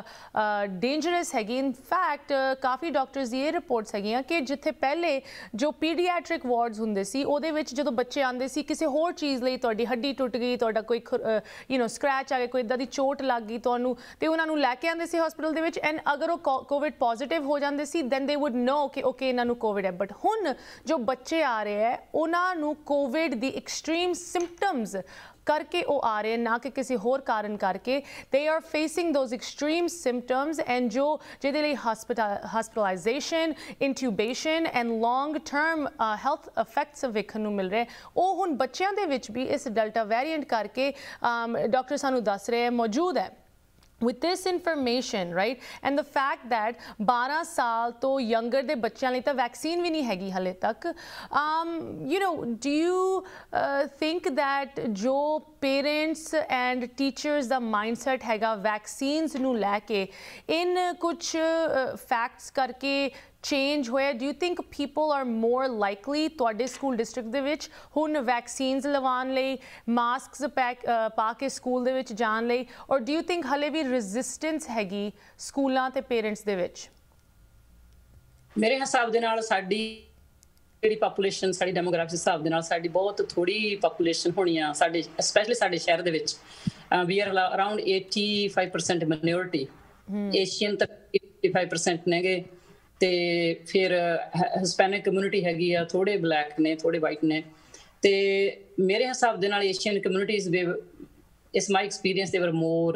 ਡੇਂਜਰਸ ਹੈਗੀ। ਇਨ ਫੈਕਟ ਕਾਫੀ ਡਾਕਟਰਸ ਦੀ ਇਹ ਰਿਪੋਰਟਸ ਹੈਗੀਆਂ ਕਿ ਜਿੱਥੇ ਪਹਿਲੇ ਜੋ ਪੀਡੀਆਟ੍ਰਿਕ ਵਾਰਡਸ ਹੁੰਦੇ ਸੀ ਉਹਦੇ ਵਿੱਚ ਜਦੋਂ ਬੱਚੇ ਆਉਂਦੇ ਸੀ ਕਿਸੇ ਹੋਰ ਚੀਜ਼ ਲਈ, ਤੁਹਾਡੀ ਹੱਡੀ ਟੁੱਟ ਗਈ, ਤੁਹਾਡਾ ਕੋਈ ਯੂ نو ਸਕ੍ਰੈਚ ਆ ਗਿਆ, ਕੋਈ ਇੱਦਾਂ ਦੀ ਚੋਟ ਲੱਗ ਗਈ ਤੁਹਾਨੂੰ, ਤੇ ਉਹਨਾਂ ਨੂੰ ਲੈ ਕੇ ਆਉਂਦੇ ਸੀ ਹਸਪੀਟਲ ਦੇ ਵਿੱਚ ਐਂਡ ਅਗਰ ਉਹ ਕੋਵਿਡ ਪੋਜ਼ਿਟਿਵ ਹੋ ਜਾਂਦੇ ਸੀ ਦੈਨ ਦੇ ਵੁੱਡ ਨੋ ਕਿ ਓਕੇ ਇਹਨਾਂ ਨੂੰ ਕੋਵਿਡ ਹੈ। ਬਟ ਹੁਣ ਜੋ ਬੱਚੇ ਆ ਰਹੇ ਹੈ ਉਹਨਾਂ ਨੂੰ ਕੋਵਿਡ ਦੀ ਐਕਸਟ੍ਰੀਮ ਸਿੰਪਟਮਸ ਕਰਕੇ ਉਹ ਆ ਰਹੇ ਨਾ ਕਿ ਕਿਸੇ ਹੋਰ ਕਾਰਨ ਕਰਕੇ, they are facing those extreme symptoms and ਜੋ ਜਿਹਦੇ ਲਈ hospitalization, intubation and long term health effects ਵੇਖਣ ਨੂੰ ਮਿਲ ਰਹੇ ਉਹ ਹੁਣ ਬੱਚਿਆਂ ਦੇ ਵਿੱਚ ਵੀ ਇਸ ਡੈਲਟਾ ਵੇਰੀਐਂਟ ਕਰਕੇ ਡਾਕਟਰ ਸਾਨੂੰ ਦੱਸ ਰਹੇ ਮੌਜੂਦ ਹੈ। With this information, right, and the fact that twelve ਸਾਲ ਤੋਂ younger ਦੇ ਬੱਚਿਆਂ ਲਈ ਤਾਂ ਵੈਕਸੀਨ ਵੀ ਨਹੀਂ ਹੈਗੀ ਹਲੇ ਤੱਕ, um, you know, do you uh, think that ਜੋ parents and teachers ਦਾ mindset ਹੈਗਾ ਵੈਕਸੀਨਸ ਨੂੰ ਲੈ ਕੇ ਇਨ ਕੁਛ ਫੈਕਟਸ ਕਰਕੇ change ਹੋਇਆ? Do you think people are more likely ਤੁਹਾਡੇ ਸਕੂਲ ਡਿਸਟ੍ਰਿਕਟ ਦੇ ਵਿੱਚ ਹੁਣ ਵੈਕਸੀਨਸ ਲਵਾਉਣ ਲਈ, ਮਾਸਕਸ ਪੈਕ ਪਾ ਕੇ ਸਕੂਲ ਦੇ ਵਿੱਚ ਜਾਣ ਲਈ, ਔਰ do you think ਹਲੇ ਵੀ ਰੈਜ਼ਿਸਟੈਂਸ ਹੈਗੀ ਸਕੂਲਾਂ ਤੇ ਪੇਰੈਂਟਸ ਦੇ ਵਿੱਚ? ਮੇਰੇ ਹਿਸਾਬ ਦੇ ਨਾਲ ਸਾਡੀ ਜਿਹੜੀ ਪਾਪੂਲੇਸ਼ਨ ਸਾਡੀ ਡੈਮੋਗ੍ਰਾਫਿਕ ਹਿਸਾਬ ਦੇ ਨਾਲ ਸਾਡੀ ਬਹੁਤ ਥੋੜੀ ਪਾਪੂਲੇਸ਼ਨ ਹੋਣੀ ਆ ਸਾਡੇ ਸਪੈਸ਼ਲੀ ਸਾਡੇ ਸ਼ਹਿਰ ਦੇ ਵਿੱਚ ਵੀ are around eighty-five percent minority Asian ਤੱਕ fifty-five percent ਨੇਗੇ ਤੇ ਫਿਰ ਹਿਸਪੈਨਿਕ ਕਮਿਊਨਿਟੀ ਹੈਗੀ ਆ ਥੋੜੇ ਬਲੈਕ ਨੇ ਥੋੜੇ ਵਾਈਟ ਨੇ ਤੇ ਮੇਰੇ ਹਿਸਾਬ ਦੇ ਨਾਲ ਏਸ਼ੀਅਨ ਕਮਿਊਨਿਟੀਜ਼ ਦੇ ਇਸ ਮਾਈ ਐਕਸਪੀਰੀਅੰਸ ਦੇ ਵਰ ਮੋਰ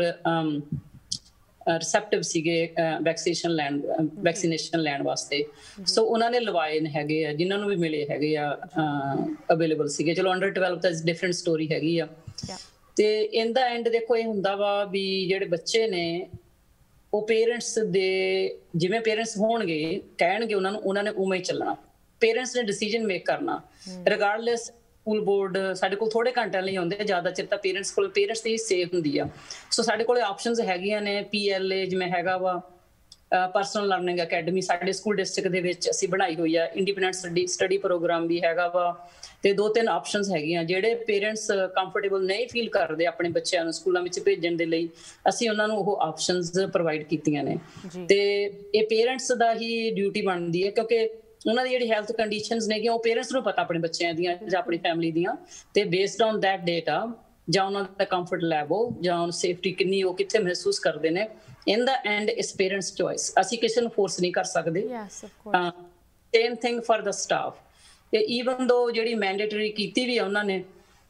ਰਿਸੈਪਟਿਵ ਸੀਗੇ ਵੈਕਸੀਨੇਸ਼ਨ ਲੈਣ ਵੈਕਸੀਨੇਸ਼ਨ ਲੈਣ ਵਾਸਤੇ ਸੋ ਉਹਨਾਂ ਨੇ ਲਵਾਏ ਨੇ ਹੈਗੇ ਆ ਜਿਨ੍ਹਾਂ ਨੂੰ ਵੀ ਮਿਲੇ ਹੈਗੇ ਆ ਅਵੇਲੇਬਲ ਸੀਗੇ ਚਲੋ ਅੰਡਰ ਟਵੈਲਵ ਤਾਂ ਡਿਫਰੈਂਟ ਸਟੋਰੀ ਹੈਗੀ ਆ ਤੇ ਇਨ ਦਾ ਐਂਡ ਦੇਖੋ ਇਹ ਹੁੰਦਾ ਵਾ ਵੀ ਜਿਹੜੇ ਬੱਚੇ ਨੇ ਉਹ ਪੇਰੈਂਟਸ ਦੇ ਜਿਵੇਂ ਪੇਰੈਂਟਸ ਹੋਣਗੇ ਕਹਿਣਗੇ ਉਹਨਾਂ ਨੂੰ ਉਹਨਾਂ ਨੇ ਉਵੇਂ ਹੀ ਚੱਲਣਾ ਪੇਰੈਂਟਸ ਨੇ ਡਿਸੀਜਨ ਮੇਕ ਕਰਨਾ ਰਿਗਾਰਡਲੈਸ ਸਕੂਲ ਬੋਰਡ ਸਾਡੇ ਕੋਲ ਥੋੜੇ ਘੰਟਿਆਂ ਲਈ ਆਉਂਦੇ ਜ਼ਿਆਦਾ ਚਿਰ ਤਾਂ ਪੇਰੈਂਟਸ ਕੋਲ ਪੇਰੈਂਟਸ ਦੀ ਸੇਫ ਹੁੰਦੀ ਆ ਸੋ ਸਾਡੇ ਕੋਲ ਆਪਸ਼ਨਸ ਹੈਗੀਆਂ ਨੇ ਪੀ ਐਲ ਏ ਜਿਵੇਂ ਹੈਗਾ ਵਾ ਪਰਸਨਲ ਲਰਨਿੰਗ ਅਕੈਡਮੀ ਸਾਡੇ ਸਕੂਲ ਡਿਸਟ੍ਰਿਕਟ ਦੇ ਵਿੱਚ ਅਸੀਂ ਬਣਾਈ ਹੋਈ ਆ ਇੰਡੀਪੈਂਡੈਂਟ ਸਟੱਡੀ ਸਟੱਡੀ ਪ੍ਰੋਗਰਾਮ ਵੀ ਹੈਗਾ ਵਾ ਤੇ ਦੋ ਤਿੰਨ ਆਪਸ਼ਨਸ ਹੈਗੀਆਂ ਜਿਹੜੇ ਪੇਰੈਂਟਸ ਕੰਫਰਟੇਬਲ ਨਹੀਂ ਫੀਲ ਕਰਦੇ ਆਪਣੇ ਬੱਚਿਆਂ ਨੂੰ ਸਕੂਲਾਂ ਵਿੱਚ ਭੇਜਣ ਦੇ ਲਈ ਅਸੀਂ ਉਹਨਾਂ ਨੂੰ ਉਹ ਆਪਸ਼ਨਸ ਪ੍ਰੋਵਾਈਡ ਕੀਤੀਆਂ ਨੇ ਤੇ ਇਹ ਪੇਰੈਂਟਸ ਦਾ ਹੀ ਡਿਊਟੀ ਬਣਦੀ ਹੈ ਕਿਉਂਕਿ ਉਹਨਾਂ ਦੀ ਜਿਹੜੀ ਹੈਲਥ ਕੰਡੀਸ਼ਨਸ ਨੇ ਕਿ ਉਹ ਪੇਰੈਂਟਸ ਨੂੰ ਪਤਾ ਆਪਣੇ ਬੱਚਿਆਂ ਦੀਆਂ ਜਾਂ ਆਪਣੀ ਫੈਮਿਲੀ ਦੀਆਂ ਤੇ ਬੇਸਡ ਔਨ ਦੈਟ ਡੇਟਾ ਜਾਂ ਉਹਨਾਂ ਦਾ ਕੰਫਰਟ ਲੈਵਲ ਜਾਂ ਉਹਨਾਂ ਸੇਫਟੀ ਕਿੰਨੀ ਉਹ ਕਿੱਥੇ ਮਹਿਸੂਸ ਕਰਦੇ ਨੇ in the end is parents choice ਅਸੀਂ ਕਿਸੇ ਨੂੰ ਫੋਰਸ ਨਹੀਂ ਕਰ ਸਕਦੇ same thing for the staff ਤੇ ਈਵਨ ਦੋ ਜਿਹੜੀ ਮੈਂਡੇਟਰੀ ਕੀਤੀ ਵੀ ਆ ਉਹਨਾਂ ਨੇ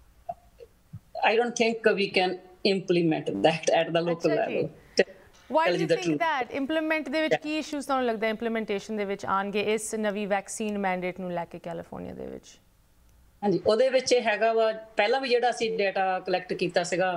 I don't think we can implement that at the local level Why do you think that implement ਦੇ ਵਿੱਚ ਕੀ ਇਸ਼ੂਸ ਤੁਹਾਨੂੰ ਲੱਗਦਾ ਇੰਪਲੀਮੈਂਟੇਸ਼ਨ ਦੇ ਵਿੱਚ ਆਣਗੇ ਇਸ ਨਵੀਂ ਵੈਕਸੀਨ ਮੈਂਡੇਟ ਨੂੰ ਲੈ ਕੇ ਕੈਲੀਫੋਰਨੀਆ ਦੇ ਵਿੱਚ ਹਾਂਜੀ ਉਹਦੇ ਵਿੱਚ ਇਹ ਹੈਗਾ ਵਾ ਪਹਿਲਾਂ ਵੀ ਜਿਹੜਾ ਅਸੀਂ ਡਾਟਾ ਕਲੈਕਟ ਕੀਤਾ ਸੀਗਾ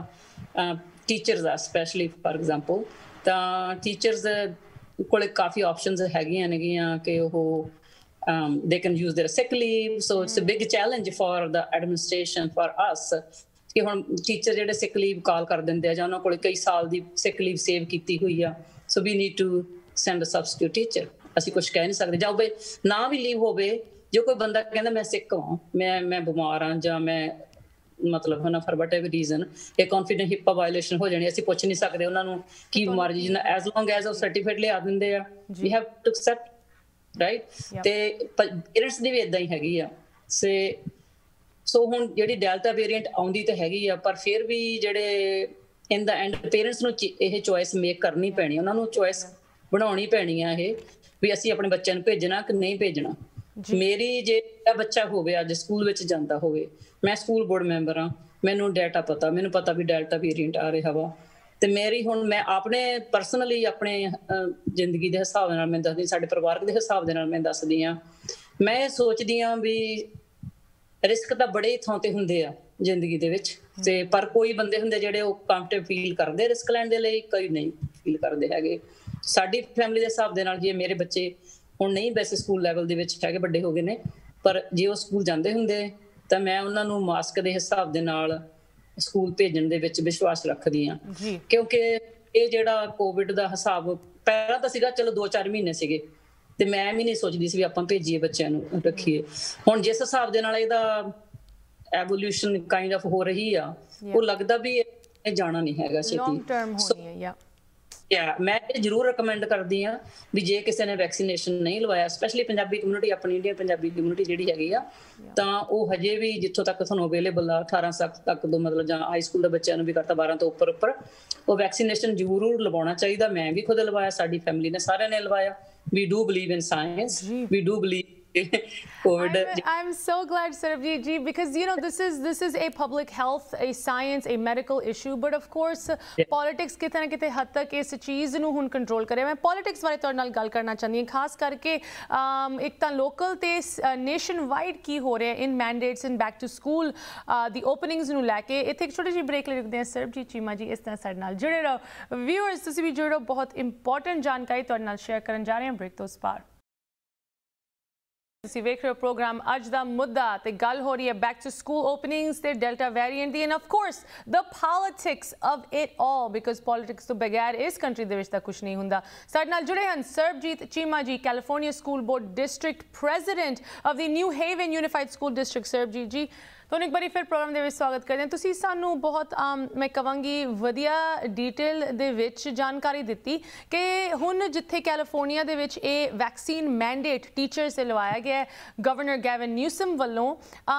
ਟੀਚਰਸ ਦਾ ਸਪੈਸ਼ਲੀ ਫਾਰ ਐਗਜ਼ਾਮਪਲ ਤਾਂ ਟੀਚਰਸ ਕੋਲੇ ਕਾਫੀ ਆਪਸ਼ਨਸ ਹੈਗੀਆਂ ਨੇਗੀਆਂ ਕਿ ਉਹ um they can use their sick leave so it's a big challenge for the administration for us ਕਿ ਹੁਣ ਟੀਚਰ ਜਿਹੜੇ ਸਿਕ ਲੀਵ ਕਾਲ ਕਰ ਦਿੰਦੇ ਆ ਜਾਂ ਉਹਨਾਂ ਕੋਲ ਕਈ ਸਾਲ ਦੀ ਸਿਕ ਲੀਵ ਸੇਵ ਕੀਤੀ ਹੋਈ ਆ so we need to send a substitute teacher ਅਸੀਂ ਕੁਝ ਕਹਿ ਨਹੀਂ ਸਕਦੇ ਜਾਂ ਉਹ ਨਾ ਵੀ ਲੀਵ ਹੋਵੇ ਜੇ ਕੋਈ ਬੰਦਾ ਕਹਿੰਦਾ ਮੈਂ ਸਿੱਕ ਹਾਂ ਮੈਂ ਮੈਂ ਬਿਮਾਰ ਹਾਂ ਜਾਂ ਮੈਂ ਮਤਲਬ ਹੈ ਨਾ ਫॉर ਵਟਐਵਰ ਰੀਜ਼ਨ ਇਹ ਕੌਨਫੀਡੈਂਟ ਹਿੱਪਾ ਵਾਇਓਲੇਸ਼ਨ ਹੋ ਜਾਣੀ ਅਸੀਂ ਪੁੱਛ ਨਹੀਂ ਸਕਦੇ ਉਹਨਾਂ ਨੂੰ ਕੀ ਬਿਮਾਰੀ ਜਿੰਨਾ ਐਜ਼ ਲੌਂਗ ਐਜ਼ ਉਹ ਸਰਟੀਫਿਕੇਟ ਲਿਆ ਦਿੰਦੇ ਆ we have to accept right ਤੇ ਪੇਰੈਂਟਸ ਦੀ ਵੀ ਇਦਾਂ ਹੀ ਹੈਗੀ ਆ ਸੇ ਸੋ ਹੁਣ ਜਿਹੜੀ ਡੈਲਟਾ ਵੇਰੀਐਂਟ ਆਉਂਦੀ ਤਾਂ ਹੈਗੀ ਆ ਪਰ ਫਿਰ ਵੀ ਜਿਹੜੇ ਇਨ ਦਾ ਐਂਡ ਪੇਰੈਂਟਸ ਨੂੰ ਇਹ ਚੋਇਸ ਮੇਕ ਕਰਨੀ ਪੈਣੀ ਉਹਨਾਂ ਨੂੰ ਚੋਇਸ ਬਣਾਉਣੀ ਪੈਣੀ ਆ ਇਹ ਵੀ ਅਸੀਂ ਆਪਣੇ ਬੱਚਿਆਂ ਨੂੰ ਭੇਜਣਾ ਕਿ ਨਹੀਂ ਭੇਜਣਾ ਮੇਰੀ ਜੇ ਬੱਚਾ ਹੋਵੇ ਅੱਜ ਸਕੂਲ ਵਿੱਚ ਜਾਂਦਾ ਹੋਵੇ ਮੈਂ ਸਕੂਲ ਬੋਰਡ ਮੈਂਬਰ ਹਾਂ ਮੈਨੂੰ ਡਾਟਾ ਪਤਾ ਮੈਨੂੰ ਪਤਾ ਵੀ ਡੈਲਟਾ ਵੇਰੀਐਂਟ ਆ ਰਿਹਾ ਵਾ ਤੇ ਮੇਰੀ ਹੁਣ ਮੈਂ ਆਪਣੇ ਪਰਸਨਲੀ ਆਪਣੇ ਜ਼ਿੰਦਗੀ ਦੇ ਹਿਸਾਬ ਨਾਲ ਮੈਂ ਦੱਸਦੀ ਸਾਡੇ ਪਰਿਵਾਰਕ ਦੇ ਹਿਸਾਬ ਦੇ ਨਾਲ ਮੈਂ ਦੱਸਦੀ ਹਾਂ ਮੈਂ ਸੋਚਦੀ ਹਾਂ ਵੀ ਰਿਸਕ ਤਾਂ ਬੜੇ ਥਾਂ ਤੇ ਹੁੰਦੇ ਆ ਜ਼ਿੰਦਗੀ ਦੇ ਵਿੱਚ ਤੇ ਪਰ ਕੋਈ ਬੰਦੇ ਹੁੰਦੇ ਜਿਹੜੇ ਉਹ ਕੰਫਰਟੇਬਲ ਫੀਲ ਕਰਦੇ ਰਿਸਕ ਲੈਣ ਦੇ ਲਈ ਕਈ ਨਹੀਂ ਫੀਲ ਕਰਦੇ ਹੈਗੇ ਸਾਡੀ ਫੈਮਿਲੀ ਦੇ ਹਿਸਾਬ ਦੇ ਨਾਲ ਜੇ ਮੇਰੇ ਬੱਚੇ ਹੁਣ ਨਹੀਂ ਵੈਸੇ ਸਕੂਲ ਲੈਵਲ ਦੇ ਵਿੱਚ ਹੈਗੇ ਵੱਡੇ ਹੋ ਗਏ ਨੇ ਪਰ ਜੇ ਉਹ ਸਕੂਲ ਜਾਂਦੇ ਹੁੰਦੇ ਤਾਂ ਮੈਂ ਉਹਨਾਂ ਨੂੰ ਮਾਸਕ ਦੇ ਹਿਸਾਬ ਦੇ ਨਾਲ ਸਕੂਲ ਭੇਜਣ ਦੇ ਵਿੱਚ ਵਿਸ਼ਵਾਸ ਰੱਖਦੀ ਹਾਂ ਕਿਉਂਕਿ ਇਹ ਜਿਹੜਾ ਕੋਵਿਡ ਦਾ ਹਿਸਾਬ ਪਹਿਲਾਂ ਤਾਂ ਸੀਗਾ ਚਲੋ ਦੋ ਚਾਰ ਮਹੀਨੇ ਸੀਗੇ ਤੇ ਮੈਂ ਵੀ ਨਹੀਂ ਸੋਚਦੀ ਸੀ ਵੀ ਆਪਾਂ ਭੇਜੀਏ ਬੱਚਿਆਂ ਨੂੰ ਰੱਖੀਏ ਹੁਣ ਜਿਸ ਹਿਸਾਬ ਦੇ ਨਾਲ ਇਹਦਾ ਐਵੋਲੂਸ਼ਨ ਕਾਈਂਡ ਆਫ ਹੋ ਰਹੀ ਆ ਉਹ ਲੱਗਦਾ ਵੀ ਇਹ ਜਾਣਾ ਨਹੀਂ ਹੈਗਾ ਛੇਤੀ ਲੌਂਗ ਟਰਮ ਹੋਣੀ ਹੈ ਯਾ ਯਾ ਮੈਂ ਇਹ ਜ਼ਰੂਰ ਰეკਮੈਂਡ ਕਰਦੀ ਆ ਵੀ ਜੇ ਕਿਸੇ ਨੇ ਵੈਕਸੀਨੇਸ਼ਨ ਨਹੀਂ ਲਵਾਇਆ ਸਪੈਸ਼ਲੀ ਪੰਜਾਬੀ ਕਮਿਊਨਿਟੀ ਆਪਣੀ ਇੰਡੀਅਨ ਪੰਜਾਬੀ ਕਮਿਊਨਿਟੀ ਜਿਹੜੀ ਹੈਗੀ ਆ ਤਾਂ ਉਹ ਹਜੇ ਵੀ ਜਿੱਥੋਂ ਤੱਕ ਤੁਹਾਨੂੰ ਅਵੇਲੇਬਲ ਆ ਅਠਾਰਾਂ ਸਾਲ ਤੱਕ ਤੋਂ ਮਤਲਬ ਜਾਂ ਹਾਈ ਸਕੂਲ ਦੇ ਬੱਚਿਆਂ ਨੂੰ ਵੀ ਕਰਤਾ ਬਾਰਾਂ ਤੋਂ ਉੱਪਰ ਉੱਪਰ ਉਹ ਵੈਕਸੀਨੇਸ਼ਨ ਜ਼ਰੂਰ ਲਵਾਉਣਾ ਚਾਹੀਦਾ ਮੈਂ ਵੀ ਖੁਦ ਲਵਾਇਆ ਸਾਡੀ ਫੈਮਿਲੀ ਨੇ ਸਾਰਿਆਂ ਨੇ ਲਵਾਇਆ we do believe in science we do believe COVID. I'm, I'm so glad Sarabjit ji because you know this is this is a public health a science a medical issue but of course yeah. politics कितने ना कितने हद तक इस चीज़ ਨੂੰ ਹੁਣ control ਕਰੇ ਮੈਂ politics ਬਾਰੇ ਤੁਹਾਡੇ ਨਾਲ ਗੱਲ ਕਰਨਾ ਚਾਹੁੰਦੀ ਹਾਂ ਖਾਸ ਕਰਕੇ ਇੱਕ ਤਾਂ ਲੋਕਲ ਤੇ ਨੇਸ਼ਨ ਵਾਈਡ ਕੀ ਹੋ ਰਿਹਾ in mandates in back to school ਦੀ ਓਪਨਿੰਗਸ ਨੂੰ ਲੈ ਕੇ ਇੱਥੇ ਇੱਕ ਛੋਟੀ ਜਿਹੀ ਬ੍ਰੇਕ ਲੈ ਰੁਕਦੇ ਹਾਂ ਸਰਬਜੀਤ ਚੀਮਾ ਜੀ ਇਸ ਤਰ੍ਹਾਂ ਸਾਡੇ ਨਾਲ ਜੁੜੇ ਰਹੋ ਵਿਊਅਰਸ ਤੁਸੀਂ ਵੀ ਜੁੜੇ ਰਹੋ ਬਹੁਤ ਇੰਪੋਰਟੈਂਟ ਜਾਣਕਾਰੀ ਤੁਹਾਡੇ ਨਾਲ ਸ਼ੇਅਰ ਕਰਨ ਜਾ ਰਹੇ ਹਾਂ ਬ੍ਰੇਕ ਤੋਂ ਪਾਰ ਤੁਸੀਂ ਵੇਖ ਰਹੇ ਹੋ ਪ੍ਰੋਗਰਾਮ ਅੱਜ ਦਾ ਮੁੱਦਾ ਤੇ ਗੱਲ ਹੋ ਰਹੀ ਹੈ ਬੈਕ ਟੂ ਸਕੂਲ ਓਪਨਿੰਗਸ ਤੇ ਡੈਲਟਾ ਵੇਰੀਐਂਟ ਦੀ and of course the politics of it all because politics ਤੋਂ ਬਗੈਰ ਇਸ ਕੰਟਰੀ ਦੇ ਵਿੱਚ ਤਾਂ ਕੁਝ ਨਹੀਂ ਹੁੰਦਾ ਸਾਡੇ ਨਾਲ ਜੁੜੇ ਹਨ Sarbjit Cheema ji California school board district president of the New Haven Unified School District Sarbjit ji ਤੁਹਾਨੂੰ ਇੱਕ ਵਾਰੀ ਫਿਰ ਪ੍ਰੋਗਰਾਮ ਦੇ ਵਿੱਚ ਸਵਾਗਤ ਕਰਦੇ ਹਾਂ। ਤੁਸੀਂ ਸਾਨੂੰ ਬਹੁਤ ਮੈਂ ਕਹਾਂਗੀ ਵਧੀਆ ਡੀਟੇਲ ਦੇ ਵਿੱਚ ਜਾਣਕਾਰੀ ਦਿੱਤੀ ਕਿ ਹੁਣ ਜਿੱਥੇ ਕੈਲੀਫੋਰਨੀਆ ਦੇ ਵਿੱਚ ਇਹ ਵੈਕਸੀਨ ਮੈਂਡੇਟ ਟੀਚਰਸ ਤੇ ਲਵਾਇਆ ਗਿਆ ਗਵਰਨਰ ਗੈਵਨ ਨਿਊਸਮ ਵੱਲੋਂ,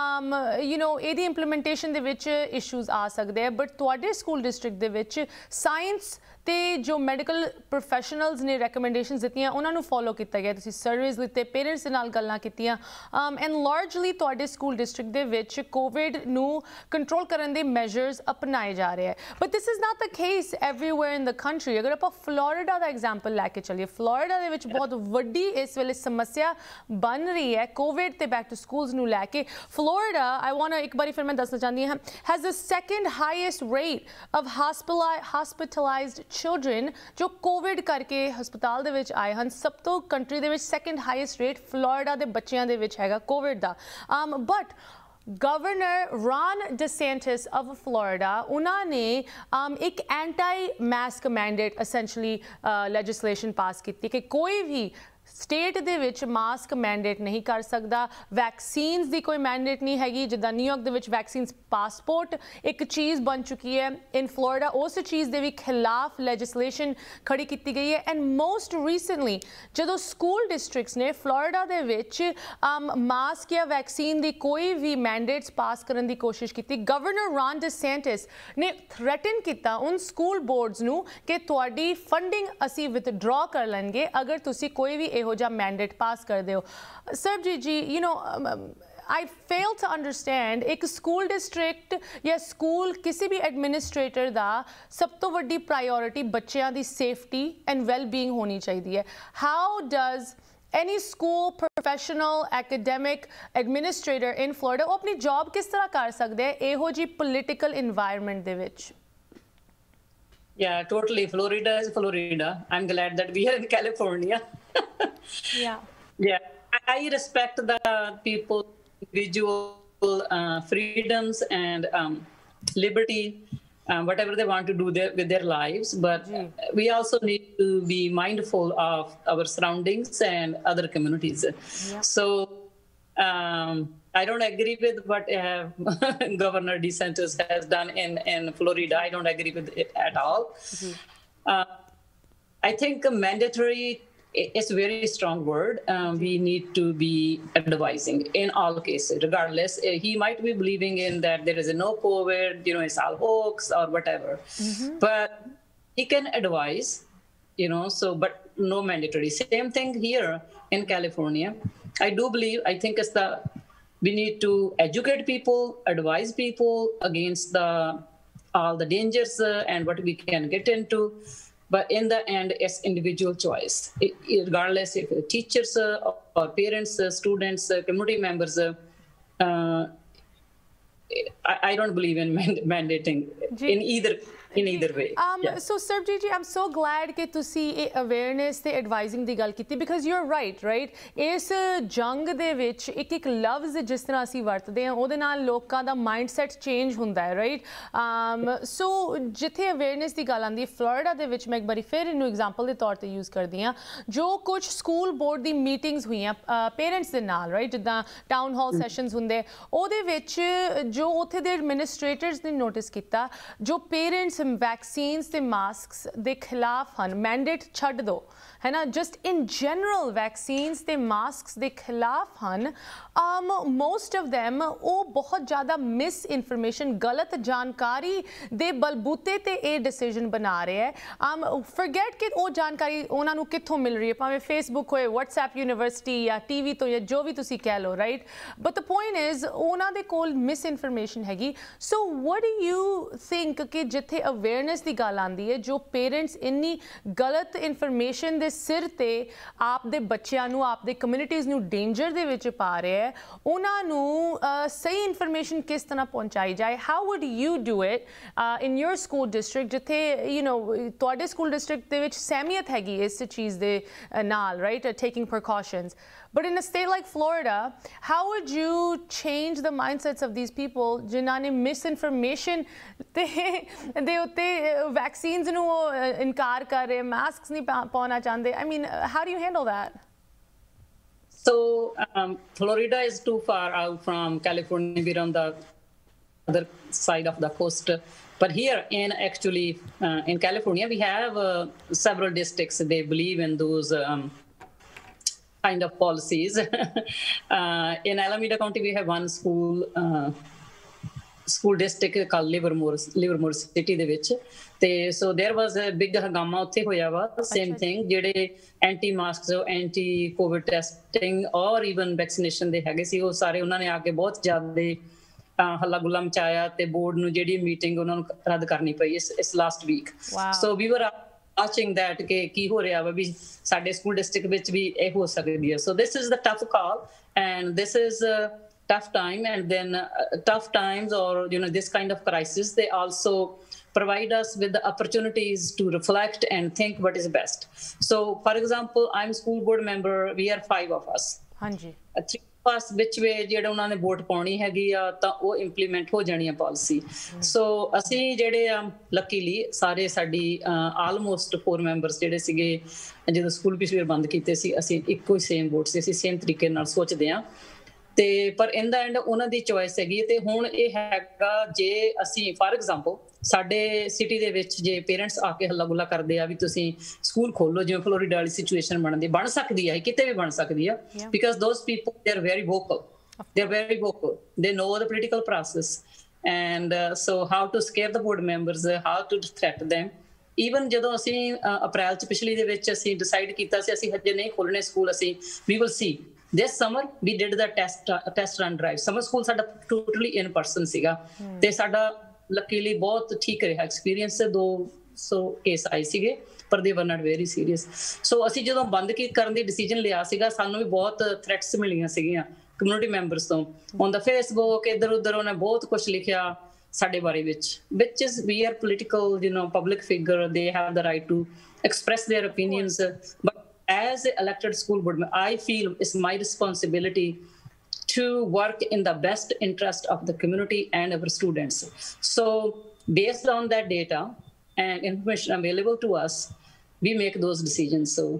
ਯੂ ਨੋ ਇਹਦੀ ਇੰਪਲੀਮੈਂਟੇਸ਼ਨ ਦੇ ਵਿੱਚ ਇਸ਼ੂਜ਼ ਆ ਸਕਦੇ ਆ, ਬਟ ਤੁਹਾਡੇ ਸਕੂਲ ਡਿਸਟ੍ਰਿਕਟ ਦੇ ਵਿੱਚ ਸਾਇੰਸ ਤੇ ਜੋ ਮੈਡੀਕਲ ਪ੍ਰੋਫੈਸ਼ਨਲਸ ਨੇ ਰეკਮੈਂਡੇਸ਼ਨਸ ਦਿੱਤੀਆਂ ਉਹਨਾਂ ਨੂੰ ਫੋਲੋ ਕੀਤਾ ਗਿਆ। ਤੁਸੀਂ ਸਰਵੇਜ਼ ਲਿੱਤੇ, ਪੇਰੈਂਟਸ ਦੇ ਨਾਲ ਗੱਲਾਂ ਕੀਤੀਆਂ, ਐਂਡ ਲਾਰਜਲੀ ਤੁਹਾਡੇ ਸਕੂਲ ਡਿਸਟ੍ਰਿਕਟ ਦੇ ਵਿੱਚ ਕੋਵਿਡ ਨੂੰ ਕੰਟਰੋਲ ਕਰਨ ਦੇ ਮੈਜਰਸ ਅਪਣਾਏ ਜਾ ਰਹੇ ਹੈ। But this is not the case everywhere in the country. ਅਗਰ ਆਪਾਂ ਫਲੋਰੀਡਾ ਦਾ ਐਗਜ਼ਾਮਪਲ ਲੈ ਕੇ ਚੱਲੀਏ, ਫਲੋਰੀਡਾ ਦੇ ਵਿੱਚ ਬਹੁਤ ਵੱਡੀ ਇਸ ਵੇਲੇ ਸਮੱਸਿਆ ਬਣ ਰਹੀ ਹੈ ਕੋਵਿਡ ਤੇ ਬੈਕ ਟੂ ਸਕੂਲਸ ਨੂੰ ਲੈ ਕੇ। ਫਲੋਰੀਡਾ, ਆਈ ਵਾਂਟ ਇੱਕ ਵਾਰੀ ਫਿਰ ਮੈਂ ਦੱਸਣਾ ਚਾਹੁੰਦੀ ਹਾਂ, has the second highest rate of hospitalized children ਜੋ ਕੋਵਿਡ ਕਰਕੇ ਹਸਪਤਾਲ ਦੇ ਵਿੱਚ ਆਏ ਹਨ। ਸਭ ਤੋਂ ਕੰਟਰੀ ਦੇ ਵਿੱਚ ਸੈਕੰਡ ਹਾਈਐਸਟ ਰੇਟ ਫਲੋਰੀਡਾ ਦੇ ਬੱਚਿਆਂ ਦੇ ਵਿੱਚ ਹੈਗਾ ਕੋਵਿਡ ਦਾ। But governor Ron DeSantis of Florida, ਉਹਨਾਂ ਨੇ ਇੱਕ anti mask mandate essentially legislation pass ਕੀਤੀ ਕਿ ਕੋਈ ਵੀ ਸਟੇਟ ਦੇ ਵਿੱਚ ਮਾਸਕ ਮੈਂਡੇਟ ਨਹੀਂ ਕਰ ਸਕਦਾ। ਵੈਕਸੀਨਸ ਦੀ ਕੋਈ ਮੈਂਡੇਟ ਨਹੀਂ ਹੈਗੀ, ਜਿੱਦਾਂ ਨਿਊਯਾਰਕ ਦੇ ਵਿੱਚ ਵੈਕਸੀਨਸ ਪਾਸਪੋਰਟ ਇੱਕ ਚੀਜ਼ ਬਣ ਚੁੱਕੀ ਹੈ। ਇਨ ਫਲੋਰੀਡਾ ਉਸ ਚੀਜ਼ ਦੇ ਵੀ ਖਿਲਾਫ ਲੈਜਿਸਲੇਸ਼ਨ ਖੜੀ ਕੀਤੀ ਗਈ ਹੈ। ਐਂਡ ਮੋਸਟ ਰੀਸੈਂਟਲੀ ਜਦੋਂ ਸਕੂਲ ਡਿਸਟ੍ਰਿਕਟਸ ਨੇ ਫਲੋਰੀਡਾ ਦੇ ਵਿੱਚ ਮਾਸਕ ਜਾਂ ਵੈਕਸੀਨ ਦੀ ਕੋਈ ਵੀ ਮੈਂਡੇਟਸ ਪਾਸ ਕਰਨ ਦੀ ਕੋਸ਼ਿਸ਼ ਕੀਤੀ, ਗਵਰਨਰ ਰਾਨ ਡਿਸੈਂਟਿਸ ਨੇ ਥ੍ਰੈਟਨ ਕੀਤਾ ਉਨ ਸਕੂਲ ਬੋਰਡਸ ਨੂੰ ਕਿ ਤੁਹਾਡੀ ਫੰਡਿੰਗ ਅਸੀਂ ਵਿਥਡਰਾ ਕਰ ਲੈਣਗੇ ਅਗਰ ਤੁਸੀਂ ਕੋਈ ਵੀ ਇਹੋ ਜਿਹਾ ਮੈਂਡੇਟ ਪਾਸ ਕਰਦੇ ਹੋ। Sarbjit ji, you know I fail to understand ਇੱਕ ਸਕੂਲ ਡਿਸਟ੍ਰਿਕਟ ਜਾਂ ਸਕੂਲ ਕਿਸੇ ਵੀ ਐਡਮਿਨਿਸਟ੍ਰੇਟਰ ਦਾ ਸਭ ਤੋਂ ਵੱਡੀ ਪ੍ਰਾਇੋਰਿਟੀ ਬੱਚਿਆਂ ਦੀ ਸੇਫਟੀ ਐਂਡ ਵੈਲ-ਬੀਇੰਗ ਹੋਣੀ ਚਾਹੀਦੀ ਹੈ। How does any school professional academic administrator in Florida ਉਹ ਆਪਣੀ ਜੌਬ ਕਿਸ ਤਰ੍ਹਾਂ ਕਰ ਸਕਦੇ ਹੈ ਇਹੋ ਜਿਹੀ ਪੋਲੀਟੀਕਲ ਇਨਵਾਇਰਨਮੈਂਟ ਦੇ ਵਿੱਚ? Yeah, totally. Florida is Florida. I'm glad that we are in California. Yeah. Yeah. I respect the people's individual uh, freedoms and um, liberty, um, whatever they want to do there with their lives. But mm. we also need to be mindful of our surroundings and other communities. Yeah. So um, I don't agree with what uh, Governor DeSantis has done in, in Florida. I don't agree with it at all. Mm-hmm. uh, I think a mandatory, it's a very strong word. Um, we need to be advising in all cases, regardless. Uh, he might be believing in that there is a no COVID, you know, it's all hoax or whatever. Mm-hmm. But he can advise, you know, so, but no mandatory. Same thing here in California. I do believe, I think it's the, we need to educate people, advise people against the all the dangers uh, and what we can get into. But in the end, it's individual choice. It, regardless if teachers uh, or parents, uh, students, uh, community members, uh, uh, I, I don't believe in mand mandating Gee. in either. In either way. Um, yeah. So, Sarbjit ji, I'm so glad that you see awareness and advising the gal kiti, because you're right, right? Is jang de vich ek ek loves jis tarah assi vartde hain ode naal lokan da mindset change hunda hai, right? Um, so jithe awareness di gal aandi Florida de vich main ek bari fir inu example de taur te use kardi ha jo kuch school board di meetings huiyan uh, parents de naal, right? Jidda town hall mm. sessions hunde ode vich jo uthe de administrators ne notice kita jo parents vaccines ਤੇ masks ਦੇ ਖਿਲਾਫ ਹਨ, mandate ਛੱਡ ਦੋ ਹੈ ਨਾ, just in general vaccines ਤੇ masks ਦੇ ਖਿਲਾਫ ਹਨ। ਮੋਸਟ ਆਫ them ਉਹ ਬਹੁਤ ਜ਼ਿਆਦਾ ਮਿਸ ਇਨਫੋਰਮੇਸ਼ਨ, ਗਲਤ ਜਾਣਕਾਰੀ ਦੇ ਬਲਬੂਤੇ ਤੇ ਇਹ ਡਿਸੀਜਨ ਬਣਾ ਰਹੇ ਹੈ। ਫੋਰਗੇਟ ਕਿ ਉਹ ਜਾਣਕਾਰੀ ਉਹਨਾਂ ਨੂੰ ਕਿੱਥੋਂ ਮਿਲ ਰਹੀ ਹੈ, ਭਾਵੇਂ ਫੇਸਬੁੱਕ ਹੋਏ, WhatsApp ਯੂਨੀਵਰਸਿਟੀ ਜਾਂ ਟੀਵੀ ਤੋਂ ਜਾਂ ਜੋ ਵੀ ਤੁਸੀਂ ਕਹਿ ਲਓ, right? But the point is ਉਹਨਾਂ ਦੇ ਕੋਲ ਮਿਸ ਇਨਫੋਰਮੇਸ਼ਨ ਹੈਗੀ। So what do you think ਕਿ ਜਿੱਥੇ ਅਵੇਅਰਨੈਸ ਦੀ ਗੱਲ ਆਉਂਦੀ ਹੈ, ਜੋ ਪੇਰੈਂਟਸ ਇੰਨੀ ਗਲਤ ਇਨਫੋਰਮੇਸ਼ਨ ਦੇ ਸਿਰ ਤੇ ਆਪਦੇ ਬੱਚਿਆਂ ਨੂੰ, ਆਪਦੇ ਕਮਿਊਨਿਟੀਜ਼ ਨੂੰ ਡੇਂਜਰ ਦੇ ਵਿੱਚ ਪਾ ਰਹੇ ਹੈ, ਉਹਨਾਂ ਨੂੰ ਸਹੀ ਇਨਫੋਰਮੇਸ਼ਨ ਕਿਸ ਤਰ੍ਹਾਂ ਪਹੁੰਚਾਈ ਜਾਏ? How would you do it in your school district, ਜਿੱਥੇ ਯੂ ਨੋ ਤੁਹਾਡੇ ਸਕੂਲ ਡਿਸਟ੍ਰਿਕਟ ਦੇ ਵਿੱਚ ਸਹਿਮੀਅਤ ਹੈਗੀ ਇਸ ਚੀਜ਼ ਦੇ ਨਾਲ, right, taking precautions? But in a state like Florida, how would you change the mindsets of these people ਜਿਨ੍ਹਾਂ ਨੇ misinformation ਤੇ ਦੇ ਉੱਤੇ vaccines ਨੂੰ ਇਨਕਾਰ ਕਰ ਰਹੇ, masks ਨਹੀਂ ਪਾਉਣਾ ਚਾਹੁੰਦੇ? I mean, how do you handle that? So um, Florida is too far out from California. We're on the other side of the coast. But here in actually uh, in California, we have uh, several districts. They believe in those um, kind of policies. uh, in Alameda County, we have one school uh, school district called Livermore, Livermore City ਦੇ ਵਿੱਚ ਤੇ so there was a big hangama ਉੱਥੇ ਹੋਇਆ ਵਾ same thing ਜਿਹੜੇ anti mask anti Covid testing or even vaccination ਦੇ ਹੈਗੇ ਸੀ ਉਹ ਸਾਰੇ ਉਹਨਾਂ ਨੇ ਆ ਕੇ ਬਹੁਤ ਜ਼ਿਆਦਾ ਹੱਲਾ ਗੁੱਲਾ ਮਚਾਇਆ ਤੇ ਬੋਰਡ ਨੂੰ ਜਿਹੜੀ ਮੀਟਿੰਗ ਉਹਨਾਂ ਨੂੰ ਰੱਦ ਕਰਨੀ ਪਈ ਇਸ ਇਸ ਲਾਸਟ ਵੀਕ ਸੋ ਵੀ ਵਰ ਵਾਚਿੰਗ ਦੈਟ ਕਿ ਕੀ ਹੋ ਰਿਹਾ ਵਾ ਵੀ ਸਾਡੇ ਸਕੂਲ ਡਿਸਟ੍ਰਿਕਟ ਵਿੱਚ ਵੀ ਇਹ ਹੋ ਸਕਦੀ ਹੈ so this is the tough call and this is tough time and then uh, tough times or you know this kind of crisis they also provide us with the opportunities to reflect and think what is best so for example I'm school board member we are five of us ਹਾਂਜੀ three of us which way ਜਿਹੜਾ ਉਹਨਾਂ ਨੇ vote ਪਾਉਣੀ ਹੈਗੀ ਆ ਤਾਂ ਉਹ implement ਹੋ ਜਾਣੀ ਆ ਪਾਲਿਸੀ ਸੋ ਅਸੀਂ ਜਿਹੜੇ ਆ ਲੱਕੀਲੀ ਸਾਰੇ ਸਾਡੀ ਆਲਮੋਸਟ four ਮੈਂਬਰਸ ਜਿਹੜੇ ਸੀਗੇ ਜਦੋਂ ਸਕੂਲ ਪਿਛਲੀ ਵਾਰ ਬੰਦ ਕੀਤੇ ਸੀ ਅਸੀਂ ਇੱਕੋ ਹੀ ਸੇਮ ਵੋਟ ਸੀ ਅਸੀਂ ਸੇਮ ਤਰੀਕੇ ਨਾਲ ਸੋਚਦੇ ਆ ਤੇ ਪਰ ਇਨ ਦਾ ਐਂਡ ਉਹਨਾਂ ਦੀ ਚੋਇਸ ਹੈਗੀ ਤੇ ਹੁਣ ਇਹ ਹੈਗਾ ਜੇ ਅਸੀਂ ਫਾਰ ਐਗਜ਼ਾਮਪਲ ਸਾਡੇ ਸਿਟੀ ਦੇ ਵਿੱਚ ਜੇ ਪੇਰੈਂਟਸ ਆ ਕੇ ਹੱਲਾ ਗੁੱਲਾ ਕਰਦੇ ਆ ਵੀ ਤੁਸੀਂ ਸਕੂਲ ਖੋਲੋ ਜਿਵੇਂ ਫਲੋਰੀਡਾ ਵਾਲੀ ਸਿਚੁਏਸ਼ਨ ਬਣਦੀ ਬਣ ਸਕਦੀ ਹੈ ਕਿਤੇ ਵੀ ਬਣ ਸਕਦੀ ਆ because those people they are very vocal they are very vocal they know the political process and so how to scare the board members how to threat them even ਜਦੋਂ ਅਸੀਂ ਅਪ੍ਰੈਲ ਚ ਪਿਛਲੀ ਦੇ ਵਿੱਚ ਅਸੀਂ ਡਿਸਾਈਡ ਕੀਤਾ ਸੀ ਅਸੀਂ ਹਜੇ ਨਹੀਂ ਖੋਲਣੇ ਸਕੂਲ ਅਸੀਂ we will see this summer we did the test uh, test run drive summer school ਸਾਡਾ totally in person ਸੀਗਾ ਤੇ ਸਾਡਾ luckily ਬਹੁਤ ਠੀਕ ਰਿਹਾ ਐਕਸਪੀਰੀਅੰਸ ਦੋ ਸੌ ਕੇਸ ਆਏ ਸੀਗੇ ਪਰ they were not very serious so ਅਸੀਂ ਜਦੋਂ ਬੰਦ ਕੀ ਕਰਨ ਦੀ ਡਿਸੀਜਨ ਲਿਆ ਸੀਗਾ ਸਾਨੂੰ ਵੀ ਬਹੁਤ ਥ੍ਰੈਟਸ ਮਿਲੀਆਂ ਸੀਗੀਆਂ ਕਮਿਊਨਿਟੀ ਮੈਂਬਰਸ ਤੋਂ ਔਨ ਦਾ ਫੇਸਬੁੱਕ ਇੱਧਰ ਉੱਧਰ ਉਹਨੇ ਬਹੁਤ ਕੁਝ ਲਿਖਿਆ ਸਾਡੇ ਬਾਰੇ ਵਿੱਚ which is we are political you know public figure they have the right to express their opinions but as an elected school board member, I feel it's my responsibility to work in the best interest of the community and our students. So based on that data and information available to us, we make those decisions. So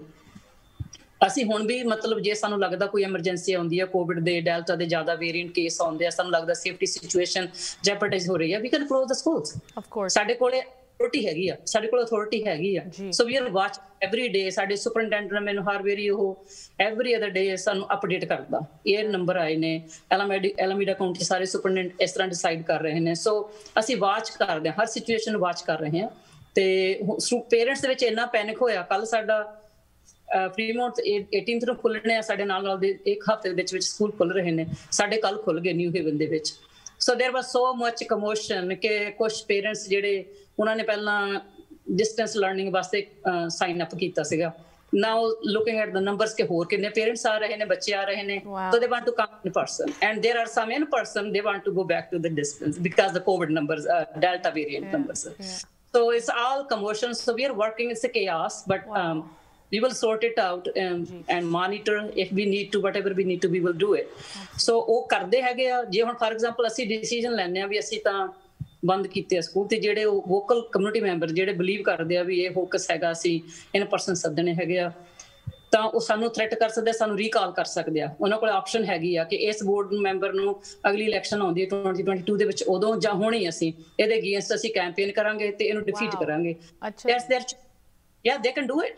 ਅਸੀਂ ਹੁਣ ਵੀ ਮਤਲਬ ਜੇ ਸਾਨੂੰ ਲੱਗਦਾ ਕੋਈ emergency ਆਉਂਦੀ ਹੈ Covid ਦੇ ਡੈਲਟਾ ਦੇ ਜ਼ਿਆਦਾ ਵੇਰੀਐਂਟ ਕੇਸ ਆਉਂਦੇ ਆ ਸਾਨੂੰ ਲੱਗਦਾ ਸੇਫਟੀ ਸਿਚੁਏਸ਼ਨ ਜੈਪਰਡਾਈਜ਼ ਹੋ ਰਹੀ ਹੈ we can close the schools of course ਸਾਡੇ ਕੋਲੇ ਅਥਾਰਟੀ ਹੈਗੀ ਆ ਸਾਡੇ ਕੋਲ ਅਥਾਰਟੀ ਹੈਗੀ ਆ so we are watch every day ਸਾਡੇ ਸੁਪਰਡੈਂਟ ਨੇ ਮੈਨੂੰ ਹਰ ਵਾਰੀ ਉਹ ਐਵਰੀ ਅਦਰ ਡੇ ਸਾਨੂੰ ਅਪਡੇਟ ਕਰਦਾ ਇਹ ਨੰਬਰ ਆਏ ਨੇ ਐਲਾਮੈਡੀ ਐਲਾਮੀਡਾ ਕਾਉਂਟੀ ਸਾਰੇ ਸੁਪਰਡੈਂਟ ਇਸ ਤਰ੍ਹਾਂ ਡਿਸਾਈਡ ਕਰ ਰਹੇ ਨੇ ਸੋ ਅਸੀਂ ਵਾਚ ਕਰਦੇ ਹਾਂ ਹਰ ਸਿਚੁਏਸ਼ਨ ਵਾਚ ਕਰ ਰਹੇ ਹਾਂ ਤੇ ਪੇਰੈਂਟਸ ਦੇ ਵਿੱਚ ਇੰਨਾ ਪੈਨਿਕ ਹੋਇਆ ਕੱਲ ਸਾਡਾ ਫਰੀਮੌਂਟ eighteenth ਨੂੰ ਖੁੱਲਣੇ ਆ ਸਾਡੇ ਨਾਲ ਨਾਲ ਦੇ ਇੱਕ ਹਫ਼ਤੇ ਦੇ ਵਿੱਚ ਵਿੱਚ ਸਕੂਲ ਖੁੱਲ ਰਹੇ ਨੇ ਸਾਡੇ ਕੱਲ ਖੁੱਲ ਗਏ ਨਿਊ ਹੇਵਨ ਦੇ ਵਿੱਚ ਸੋ ਦੇਰ ਵਾਸ ਸੋ ਮਚ ਕਮੋਸ਼ਨ ਕਿ ਕੁਝ ਪੇਰੈਂਟਸ ਜਿਹੜੇ ਉਹਨਾਂ ਨੇ ਪਹਿਲਾਂ ਡਿਸਟੈਂਸ ਲਰਨਿੰਗ ਵਾਸਤੇ ਸਾਈਨ ਅਪ ਕੀਤਾ ਸੀਗਾ now looking at the numbers ke ਹੋਰ ਕਿੰਨੇ ਪੇਰੈਂਟਸ ਆ ਰਹੇ ਨੇ ਬੱਚੇ ਆ ਰਹੇ ਨੇ so they want to come in person and there are some in person they want to go back to the distance because the covid numbers uh, delta variant yeah, numbers yeah. so it's all commotion so we are working it's a chaos but wow. um we will sort it out and, and monitor if we need to whatever we need to we will do it so ਉਹ ਕਰਦੇ ਹੈਗੇ ਆ ਜੇ ਹੁਣ for example ਅਸੀਂ decision ਲੈਣੇ ਆ ਵੀ ਅਸੀਂ ਤਾਂ ਬੰਦ ਕੀਤੇ ਆ ਸਕੂਲ ਤੇ ਜਿਹੜੇ ਉਹ ਵੋਕਲ ਕਮਿਊਨਿਟੀ ਮੈਂਬਰ ਜਿਹੜੇ ਬਿਲੀਵ ਕਰਦੇ ਆ ਵੀ ਇਹ ਫੋਕਸ ਹੈਗਾ ਅਸੀਂ ਇਨ ਪਰਸਨ ਸੱਦਣੇ ਹੈਗੇ ਆ ਤਾਂ ਉਹ ਸਾਨੂੰ ਥ੍ਰੈਟ ਕਰ ਸਕਦੇ ਸਾਨੂੰ ਰੀਕਾਲ ਕਰ ਸਕਦੇ ਆ ਉਹਨਾਂ ਕੋਲ ਆਪਸ਼ਨ ਹੈਗੀ ਆ ਕਿ ਇਸ ਬੋਰਡ ਮੈਂਬਰ ਨੂੰ ਅਗਲੀ ਇਲੈਕਸ਼ਨ ਆਉਂਦੀ ਹੈ twenty twenty-two ਦੇ ਵਿੱਚ ਉਦੋਂ ਜਾਂ ਹੋਣੀ ਅਸੀਂ ਇਹਦੇ ਅਗੇਂਸਟ ਅਸੀਂ ਕੈਂਪੇਨ ਕਰਾਂਗੇ ਤੇ ਇਹਨੂੰ ਡਿਫੀਟ ਕਰਾਂਗੇ ਦੈਟਸ देयर ਯਾ ਦੇ ਕੈਨ ਡੂ ਇਟ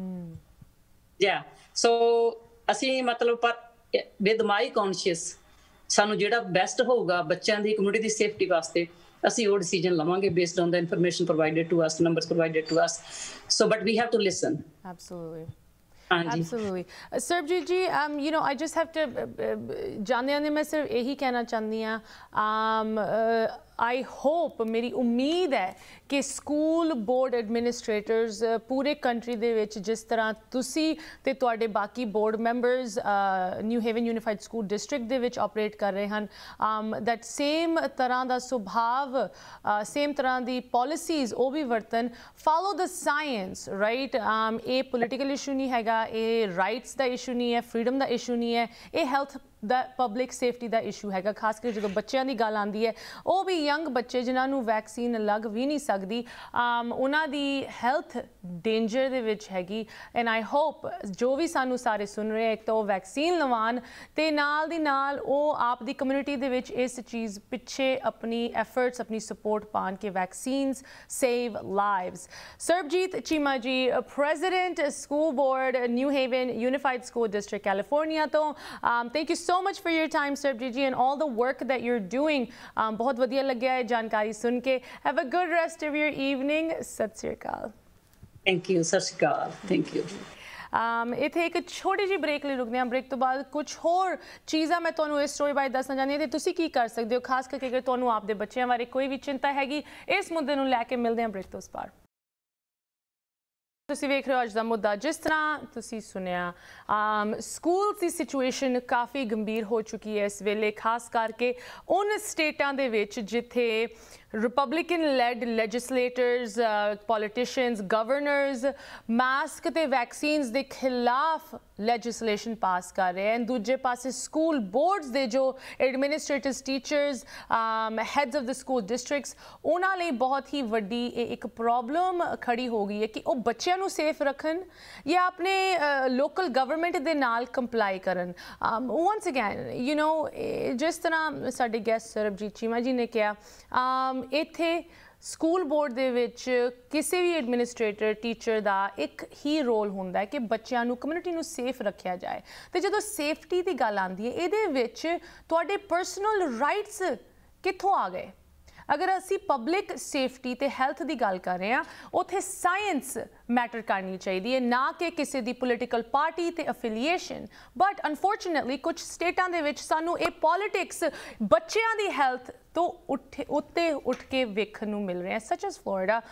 ਯਾ ਸੋ ਅਸੀਂ ਮਤਲਬ ਪਰ ਵਿਦ ਮਾਈ ਕੌਨਸ਼ੀਅਸ ਸਾਨੂੰ ਜਿਹੜਾ ਬੈਸਟ ਹੋਊਗਾ ਬੱਚਿਆਂ ਦੀ ਕਮਿਊਨਿਟੀ ਦੀ ਸੇਫਟੀ ਵਾਸਤੇ ਅਸੀਂ ਉਹ ਡਿਸੀਜਨ ਲਵਾਂਗੇ based on the information provided to us numbers provided to us so but we have to listen absolutely Absolutely. Uh, Sarbjit ji, um, you know, I just have to, जाने आने में सिर्फ यही कहना चाहती हूँ, um, uh, I hope, मेरी उम्मीद है कि स्कूल बोर्ड एडमिनिस्ट्रेटर्स पूरे कंट्री दे विच जिस तरह तुसी ते तुहाडे बाकी board members New Haven Unified School District दे विच ऑपरेट कर रहे हैं um, that same तरह दा सुभाव uh, same तरह दी policies वो भी वर्तन follow the science right um, ये political issue नहीं हैगा ये rights दा issue नहीं है freedom दा issue नहीं है ये health ਦਾ ਪਬਲਿਕ ਸੇਫਟੀ ਦਾ ਇਸ਼ੂ ਹੈਗਾ, ਖਾਸ ਕਰਕੇ ਜਦੋਂ ਬੱਚਿਆਂ ਦੀ ਗੱਲ ਆਉਂਦੀ ਹੈ, ਉਹ ਵੀ ਯੰਗ ਬੱਚੇ ਜਿਨ੍ਹਾਂ ਨੂੰ ਵੈਕਸੀਨ ਲੱਗ ਵੀ ਨਹੀਂ ਸਕਦੀ, ਉਹਨਾਂ ਦੀ ਹੈਲਥ ਡੇਂਜਰ ਦੇ ਵਿੱਚ ਹੈਗੀ। ਐਂਡ ਆਈ ਹੋਪ ਜੋ ਵੀ ਸਾਨੂੰ ਸਾਰੇ ਸੁਣ ਰਹੇ ਇੱਕ ਤਾਂ ਉਹ ਵੈਕਸੀਨ ਲਵਾਉਣ ਤੇ ਨਾਲ ਦੀ ਨਾਲ ਉਹ ਆਪ ਦੀ ਕਮਿਊਨਿਟੀ ਦੇ ਵਿੱਚ ਇਸ ਚੀਜ਼ ਪਿੱਛੇ ਆਪਣੀ ਐਫਰਟਸ ਆਪਣੀ ਸਪੋਰਟ ਪਾਉਣ ਕਿ vaccines save lives. Sarbjit Cheema ji, president school board New Haven Unified School District California ਤੋਂ, thank you so much for your time, Sarbjit ji, and all the work that you're doing. Um, बहुत वधिया लग्या है जानकारी सुन के. Have a good rest of your evening. सत श्री अकाल. Thank you. सत श्री अकाल. Thank you. Um, इत्थे एक छोटी जी ब्रेक ਲਈ ਰੁਕਦੇ ਹਾਂ। ब्रेक ਤੋਂ ਬਾਅਦ ਕੁਝ ਹੋਰ ਚੀਜ਼ਾਂ ਮੈਂ ਤੁਹਾਨੂੰ ਇਸ ਸਟੋਰੀ ਬਾਰੇ ਦੱਸਣਾ ਚਾਹੁੰਦੀ ਹਾਂ ਤੇ ਤੁਸੀਂ ਕੀ ਕਰ ਸਕਦੇ ਹੋ, ਖਾਸ ਕਰਕੇ ਅਗਰ ਤੁਹਾਨੂੰ ਆਪਦੇ ਬੱਚਿਆਂ ਬਾਰੇ ਕੋਈ ਵੀ ਚਿੰਤਾ ਹੈਗੀ, ਇਸ ਮੁੱਦੇ ਨੂੰ ਲੈ ਕੇ ਮਿਲਦੇ ਹਾਂ ਬ੍ਰੇਕ ਤੋਂ ਉਸ ਪਾਰ। ਤੁਸੀਂ ਵੇਖ ਰਹੇ ਹੋ ਅੱਜ ਦਾ ਮੁੱਦਾ। ਜਿਸ ਤਰ੍ਹਾਂ ਤੁਸੀਂ ਸੁਣਿਆ, ਸਕੂਲ ਦੀ ਸਿਚੁਏਸ਼ਨ ਕਾਫੀ ਗੰਭੀਰ ਹੋ ਚੁੱਕੀ ਹੈ ਇਸ ਵੇਲੇ, ਖਾਸ ਕਰਕੇ ਉਨ ਸਟੇਟਾਂ ਦੇ ਵਿੱਚ ਜਿੱਥੇ Republican led legislators, politicians, governors mask ਤੇ ਵੈਕਸੀਨਸ ਦੇ ਖਿਲਾਫ ਲੈਜਿਸਲੇਸ਼ਨ ਪਾਸ ਕਰ ਰਹੇ ਹਨ। ਦੂਜੇ ਪਾਸੇ ਸਕੂਲ ਬੋਰਡਸ ਦੇ ਜੋ administrative teachers, heads of the school districts, ਉਹਨਾਂ ਲਈ ਬਹੁਤ ਹੀ ਵੱਡੀ ਇੱਕ ਪ੍ਰੋਬਲਮ ਖੜੀ ਹੋ ਗਈ ਹੈ ਕਿ ਉਹ ਬੱਚਿਆਂ ਨੂੰ ਸੇਫ ਰੱਖਣ ਜਾਂ ਆਪਣੇ ਲੋਕਲ ਗਵਰਨਮੈਂਟ ਦੇ ਨਾਲ ਕੰਪਲਾਈ ਕਰਨ। ਵਾਂਸ ਅਗੇਨ ਯੂ ਨੋ, ਜਿਸ ਤਰ੍ਹਾਂ ਸਾਡੇ ਗੈਸਟ ਸਰਬਜੀਤ ਚੀਮਾ ਜੀ ਨੇ ਕਿਹਾ, ਇੱਥੇ ਸਕੂਲ ਬੋਰਡ ਦੇ ਵਿੱਚ ਕਿਸੇ ਵੀ ਐਡਮਿਨਿਸਟ੍ਰੇਟਰ ਟੀਚਰ ਦਾ ਇੱਕ ਹੀ ਰੋਲ ਹੁੰਦਾ ਹੈ ਕਿ ਬੱਚਿਆਂ ਨੂੰ ਕਮਿਊਨਿਟੀ ਨੂੰ ਸੇਫ ਰੱਖਿਆ ਜਾਏ। ਤੇ ਜਦੋਂ ਸੇਫਟੀ ਦੀ ਗੱਲ ਆਉਂਦੀ ਹੈ, ਇਹਦੇ ਵਿੱਚ ਤੁਹਾਡੇ ਪਰਸਨਲ ਰਾਈਟਸ ਕਿੱਥੋਂ ਆ ਗਏ? ਅਗਰ ਅਸੀਂ ਪਬਲਿਕ ਸੇਫਟੀ ਤੇ ਹੈਲਥ ਦੀ ਗੱਲ ਕਰ ਰਹੇ ਹਾਂ, ਉੱਥੇ ਸਾਇੰਸ ਮੈਟਰ ਕਰਨੀ ਚਾਹੀਦੀ ਹੈ, ਨਾ ਕਿ ਕਿਸੇ ਦੀ ਪੋਲੀਟੀਕਲ ਪਾਰਟੀ ਤੇ ਅਫੀਲੀਏਸ਼ਨ। ਬਟ ਅਨਫੋਰਚੂਨੇਟਲੀ ਕੁਝ ਸਟੇਟਾਂ ਦੇ ਵਿੱਚ ਸਾਨੂੰ ਇਹ ਪੋਲੀਟਿਕਸ ਬੱਚਿਆਂ ਦੀ ਹੈਲਥ ਤੋਂ ਉੱਠੇ ਉੱਤੇ ਉੱਠ ਕੇ ਵੇਖਣ ਨੂੰ ਮਿਲ ਰਿਹਾ, ਸੱਚ ਐਸ ਫਲੋਰੀਡਾ।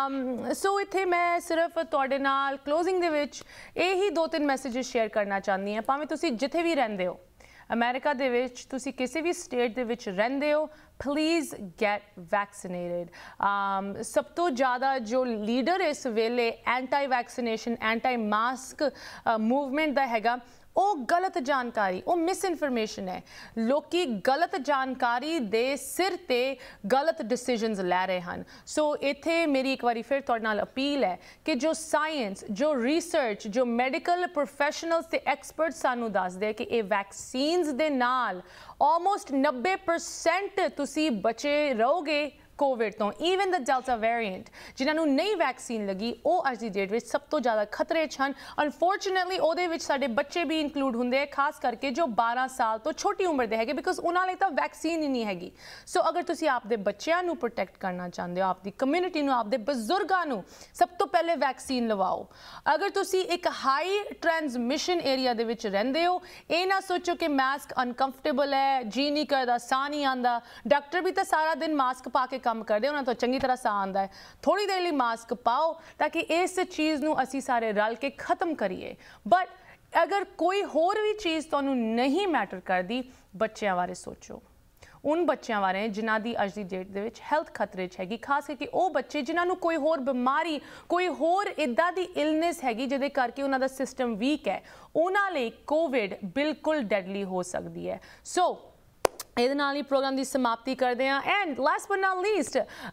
ਸੋ ਇੱਥੇ ਮੈਂ ਸਿਰਫ ਤੁਹਾਡੇ ਨਾਲ ਕਲੋਜ਼ਿੰਗ ਦੇ ਵਿੱਚ ਇਹੀ ਦੋ ਤਿੰਨ ਮੈਸੇजेस ਸ਼ੇਅਰ ਕਰਨਾ ਚਾਹੁੰਦੀ ਹਾਂ। ਭਾਵੇਂ ਤੁਸੀਂ ਜਿੱਥੇ ਵੀ ਰਹਿੰਦੇ ਹੋ, ਅਮਰੀਕਾ ਦੇ ਵਿੱਚ ਤੁਸੀਂ ਕਿਸੇ ਵੀ ਸਟੇਟ ਦੇ ਵਿੱਚ ਰਹਿੰਦੇ ਹੋ, ਪਲੀਜ਼ ਗੈਟ ਵੈਕਸੀਨੇਟਡ। ਸਭ ਤੋਂ ਜ਼ਿਆਦਾ ਜੋ ਲੀਡਰ ਇਸ ਵੇਲੇ anti vaccination anti mask movement ਦਾ ਹੈਗਾ, ਉਹ ਗਲਤ ਜਾਣਕਾਰੀ, ਉਹ ਮਿਸਇਨਫੋਰਮੇਸ਼ਨ ਹੈ। ਲੋਕੀ ਗਲਤ ਜਾਣਕਾਰੀ ਦੇ ਸਿਰ ਤੇ ਗਲਤ ਡਿਸੀਜਨਸ ਲੈ ਰਹੇ ਹਨ। ਸੋ ਇੱਥੇ ਮੇਰੀ ਇੱਕ ਵਾਰੀ ਫਿਰ ਤੁਹਾਡੇ ਨਾਲ ਅਪੀਲ ਹੈ ਕਿ ਜੋ ਸਾਇੰਸ, ਜੋ ਰਿਸਰਚ, ਜੋ ਮੈਡੀਕਲ ਪ੍ਰੋਫੈਸ਼ਨਲਸ ਤੇ ਐਕਸਪਰਟਸ ਸਾਨੂੰ ਦੱਸਦੇ ਕਿ ਇਹ ਵੈਕਸੀਨਸ ਦੇ ਨਾਲ ਆਲਮੋਸਟ ਨੱਬੇ ਪਰਸੈਂਟ ਤੁਸੀਂ ਬਚੇ ਰਹੋਗੇ ਕੋਵਿਡ ਤੋਂ। ਈਵਨ ਦ ਡੈਲਟਾ ਵੇਰੀਐਂਟ, ਜਿਨ੍ਹਾਂ ਨੂੰ ਨਹੀਂ ਵੈਕਸੀਨ ਲੱਗੀ, ਉਹ ਅੱਜ ਦੀ ਡੇਟ ਵਿੱਚ ਸਭ ਤੋਂ ਜ਼ਿਆਦਾ ਖਤਰੇ 'ਚ ਹਨ। ਅਨਫੋਰਚੂਨੇਟਲੀ ਉਹਦੇ ਵਿੱਚ ਸਾਡੇ ਬੱਚੇ ਵੀ ਇਨਕਲੂਡ ਹੁੰਦੇ ਆ, ਖਾਸ ਕਰਕੇ ਜੋ ਬਾਰਾਂ ਸਾਲ ਤੋਂ ਛੋਟੀ ਉਮਰ ਦੇ ਹੈਗੇ, ਬਿਕੋਜ਼ ਉਹਨਾਂ ਲਈ ਤਾਂ ਵੈਕਸੀਨ ਹੀ ਨਹੀਂ ਹੈਗੀ। ਸੋ ਅਗਰ ਤੁਸੀਂ ਆਪਦੇ ਬੱਚਿਆਂ ਨੂੰ ਪ੍ਰੋਟੈਕਟ ਕਰਨਾ ਚਾਹੁੰਦੇ ਹੋ, ਆਪਦੀ ਕਮਿਊਨਿਟੀ ਨੂੰ, ਆਪਦੇ ਬਜ਼ੁਰਗਾਂ ਨੂੰ, ਸਭ ਤੋਂ ਪਹਿਲੇ ਵੈਕਸੀਨ ਲਵਾਓ। ਅਗਰ ਤੁਸੀਂ ਇੱਕ ਹਾਈ ਟ੍ਰਾਂਸਮਿਸ਼ਨ ਏਰੀਆ ਦੇ ਵਿੱਚ ਰਹਿੰਦੇ ਹੋ, ਇਹ ਨਾ ਸੋਚੋ ਕਿ ਮਾਸਕ ਅਨਕੰਫਰਟੇਬਲ ਹੈ, ਜੀ ਨਹੀਂ ਕਰਦਾ, ਸਾਹ ਨਹੀਂ ਆਉਂਦਾ। ਡਾਕਟਰ ਵੀ ਤਾਂ ਸਾਰਾ ਦਿਨ ਮਾਸਕ ਪਾ ਕੇ ਕੰਮ ਕਰਦੇ, ਉਹਨਾਂ ਤੋਂ ਚੰਗੀ ਤਰ੍ਹਾਂ ਸਾਹ ਆਉਂਦਾ ਹੈ। ਥੋੜੀ ਦੇਰ ਲਈ ਮਾਸਕ ਪਾਓ ਤਾਂ ਕਿ ਇਸ ਚੀਜ਼ ਨੂੰ ਅਸੀਂ ਸਾਰੇ ਰਲ ਕੇ ਖਤਮ ਕਰੀਏ। ਬਟ ਅਗਰ ਕੋਈ ਹੋਰ ਵੀ ਚੀਜ਼ ਤੁਹਾਨੂੰ ਨਹੀਂ ਮੈਟਰ ਕਰਦੀ, ਬੱਚਿਆਂ ਬਾਰੇ ਸੋਚੋ। ਉਨ ਬੱਚਿਆਂ ਬਾਰੇ ਜਿਨ੍ਹਾਂ ਦੀ ਅੱਜ ਦੀ ਡੇਟ ਦੇ ਵਿੱਚ ਹੈਲਥ ਖਤਰੇ 'ਚ ਹੈਗੀ, ਖਾਸ ਕਰਕੇ ਉਹ ਬੱਚੇ ਜਿਨ੍ਹਾਂ ਨੂੰ ਕੋਈ ਹੋਰ ਬਿਮਾਰੀ, ਕੋਈ ਹੋਰ ਇੱਦਾਂ ਦੀ ਇਲਨੈਸ ਹੈਗੀ ਜਿਹਦੇ ਕਰਕੇ ਉਹਨਾਂ ਦਾ ਸਿਸਟਮ ਵੀਕ ਹੈ, ਉਹਨਾਂ ਲਈ ਕੋਵਿਡ ਬਿਲਕੁਲ ਡੈਡਲੀ ਹੋ ਸਕਦੀ ਹੈ। ਸੋ ਇਹਦੇ ਨਾਲ ਹੀ ਪ੍ਰੋਗਰਾਮ ਦੀ ਸਮਾਪਤੀ ਕਰਦੇ ਹਾਂ। And last but not least,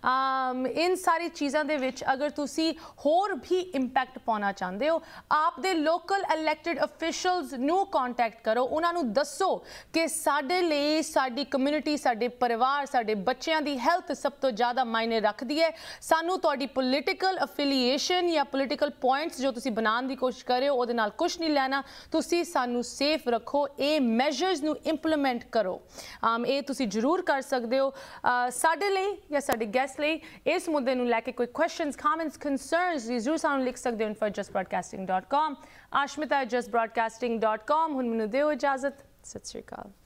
ਇਨ ਸਾਰੀ ਚੀਜ਼ਾਂ ਦੇ ਵਿੱਚ ਅਗਰ ਤੁਸੀਂ ਹੋਰ ਵੀ ਇੰਪੈਕਟ ਪਾਉਣਾ ਚਾਹੁੰਦੇ ਹੋ, ਆਪ ਦੇ ਲੋਕਲ ਇਲੈਕਟਿਡ ਅਫੀਸ਼ੀਅਲਸ ਨੂੰ ਕੰਟੈਕਟ ਕਰੋ। ਉਹਨਾਂ ਨੂੰ ਦੱਸੋ ਕਿ ਸਾਡੇ ਲਈ ਸਾਡੀ ਕਮਿਊਨਿਟੀ, ਸਾਡੇ ਪਰਿਵਾਰ, ਸਾਡੇ ਬੱਚਿਆਂ ਦੀ ਹੈਲਥ ਸਭ ਤੋਂ ਜ਼ਿਆਦਾ ਮਾਇਨੇ ਰੱਖਦੀ ਹੈ। ਸਾਨੂੰ ਤੁਹਾਡੀ ਪੋਲੀਟੀਕਲ ਅਫੀਲੀਏਸ਼ਨ ਜਾਂ ਪੋਲੀਟੀਕਲ ਪੁਆਇੰਟਸ ਜੋ ਤੁਸੀਂ ਬਣਾਉਣ ਦੀ ਕੋਸ਼ਿਸ਼ ਕਰ ਰਹੇ ਹੋ, ਉਹਦੇ ਨਾਲ ਕੁਝ ਨਹੀਂ ਲੈਣਾ। ਤੁਸੀਂ ਸਾਨੂੰ ਸੇਫ ਰੱਖੋ, ਇਹ ਮੈਜਰਸ ਨੂੰ ਇੰਪਲੀਮੈਂਟ ਕਰੋ। ਇਹ ਤੁਸੀਂ ਜ਼ਰੂਰ ਕਰ ਸਕਦੇ ਹੋ। ਸਾਡੇ ਲਈ ਜਾਂ ਸਾਡੇ ਗੈਸਟ ਲਈ ਇਸ ਮੁੱਦੇ ਨੂੰ ਲੈ ਕੇ ਕੋਈ ਕੁਐਸਚਨਸ, ਕਮੈਂਟਸ, ਕੰਸਰਨਸ ਜ਼ਰੂਰ ਸਾਨੂੰ ਲਿਖ ਸਕਦੇ ਹੋ info at just broadcasting dot com, Ashmita at just broadcasting dot com. ਹੁਣ ਮੈਨੂੰ ਦਿਓ ਇਜਾਜ਼ਤ। ਸਤਿ ਸ਼੍ਰੀ ਅਕਾਲ।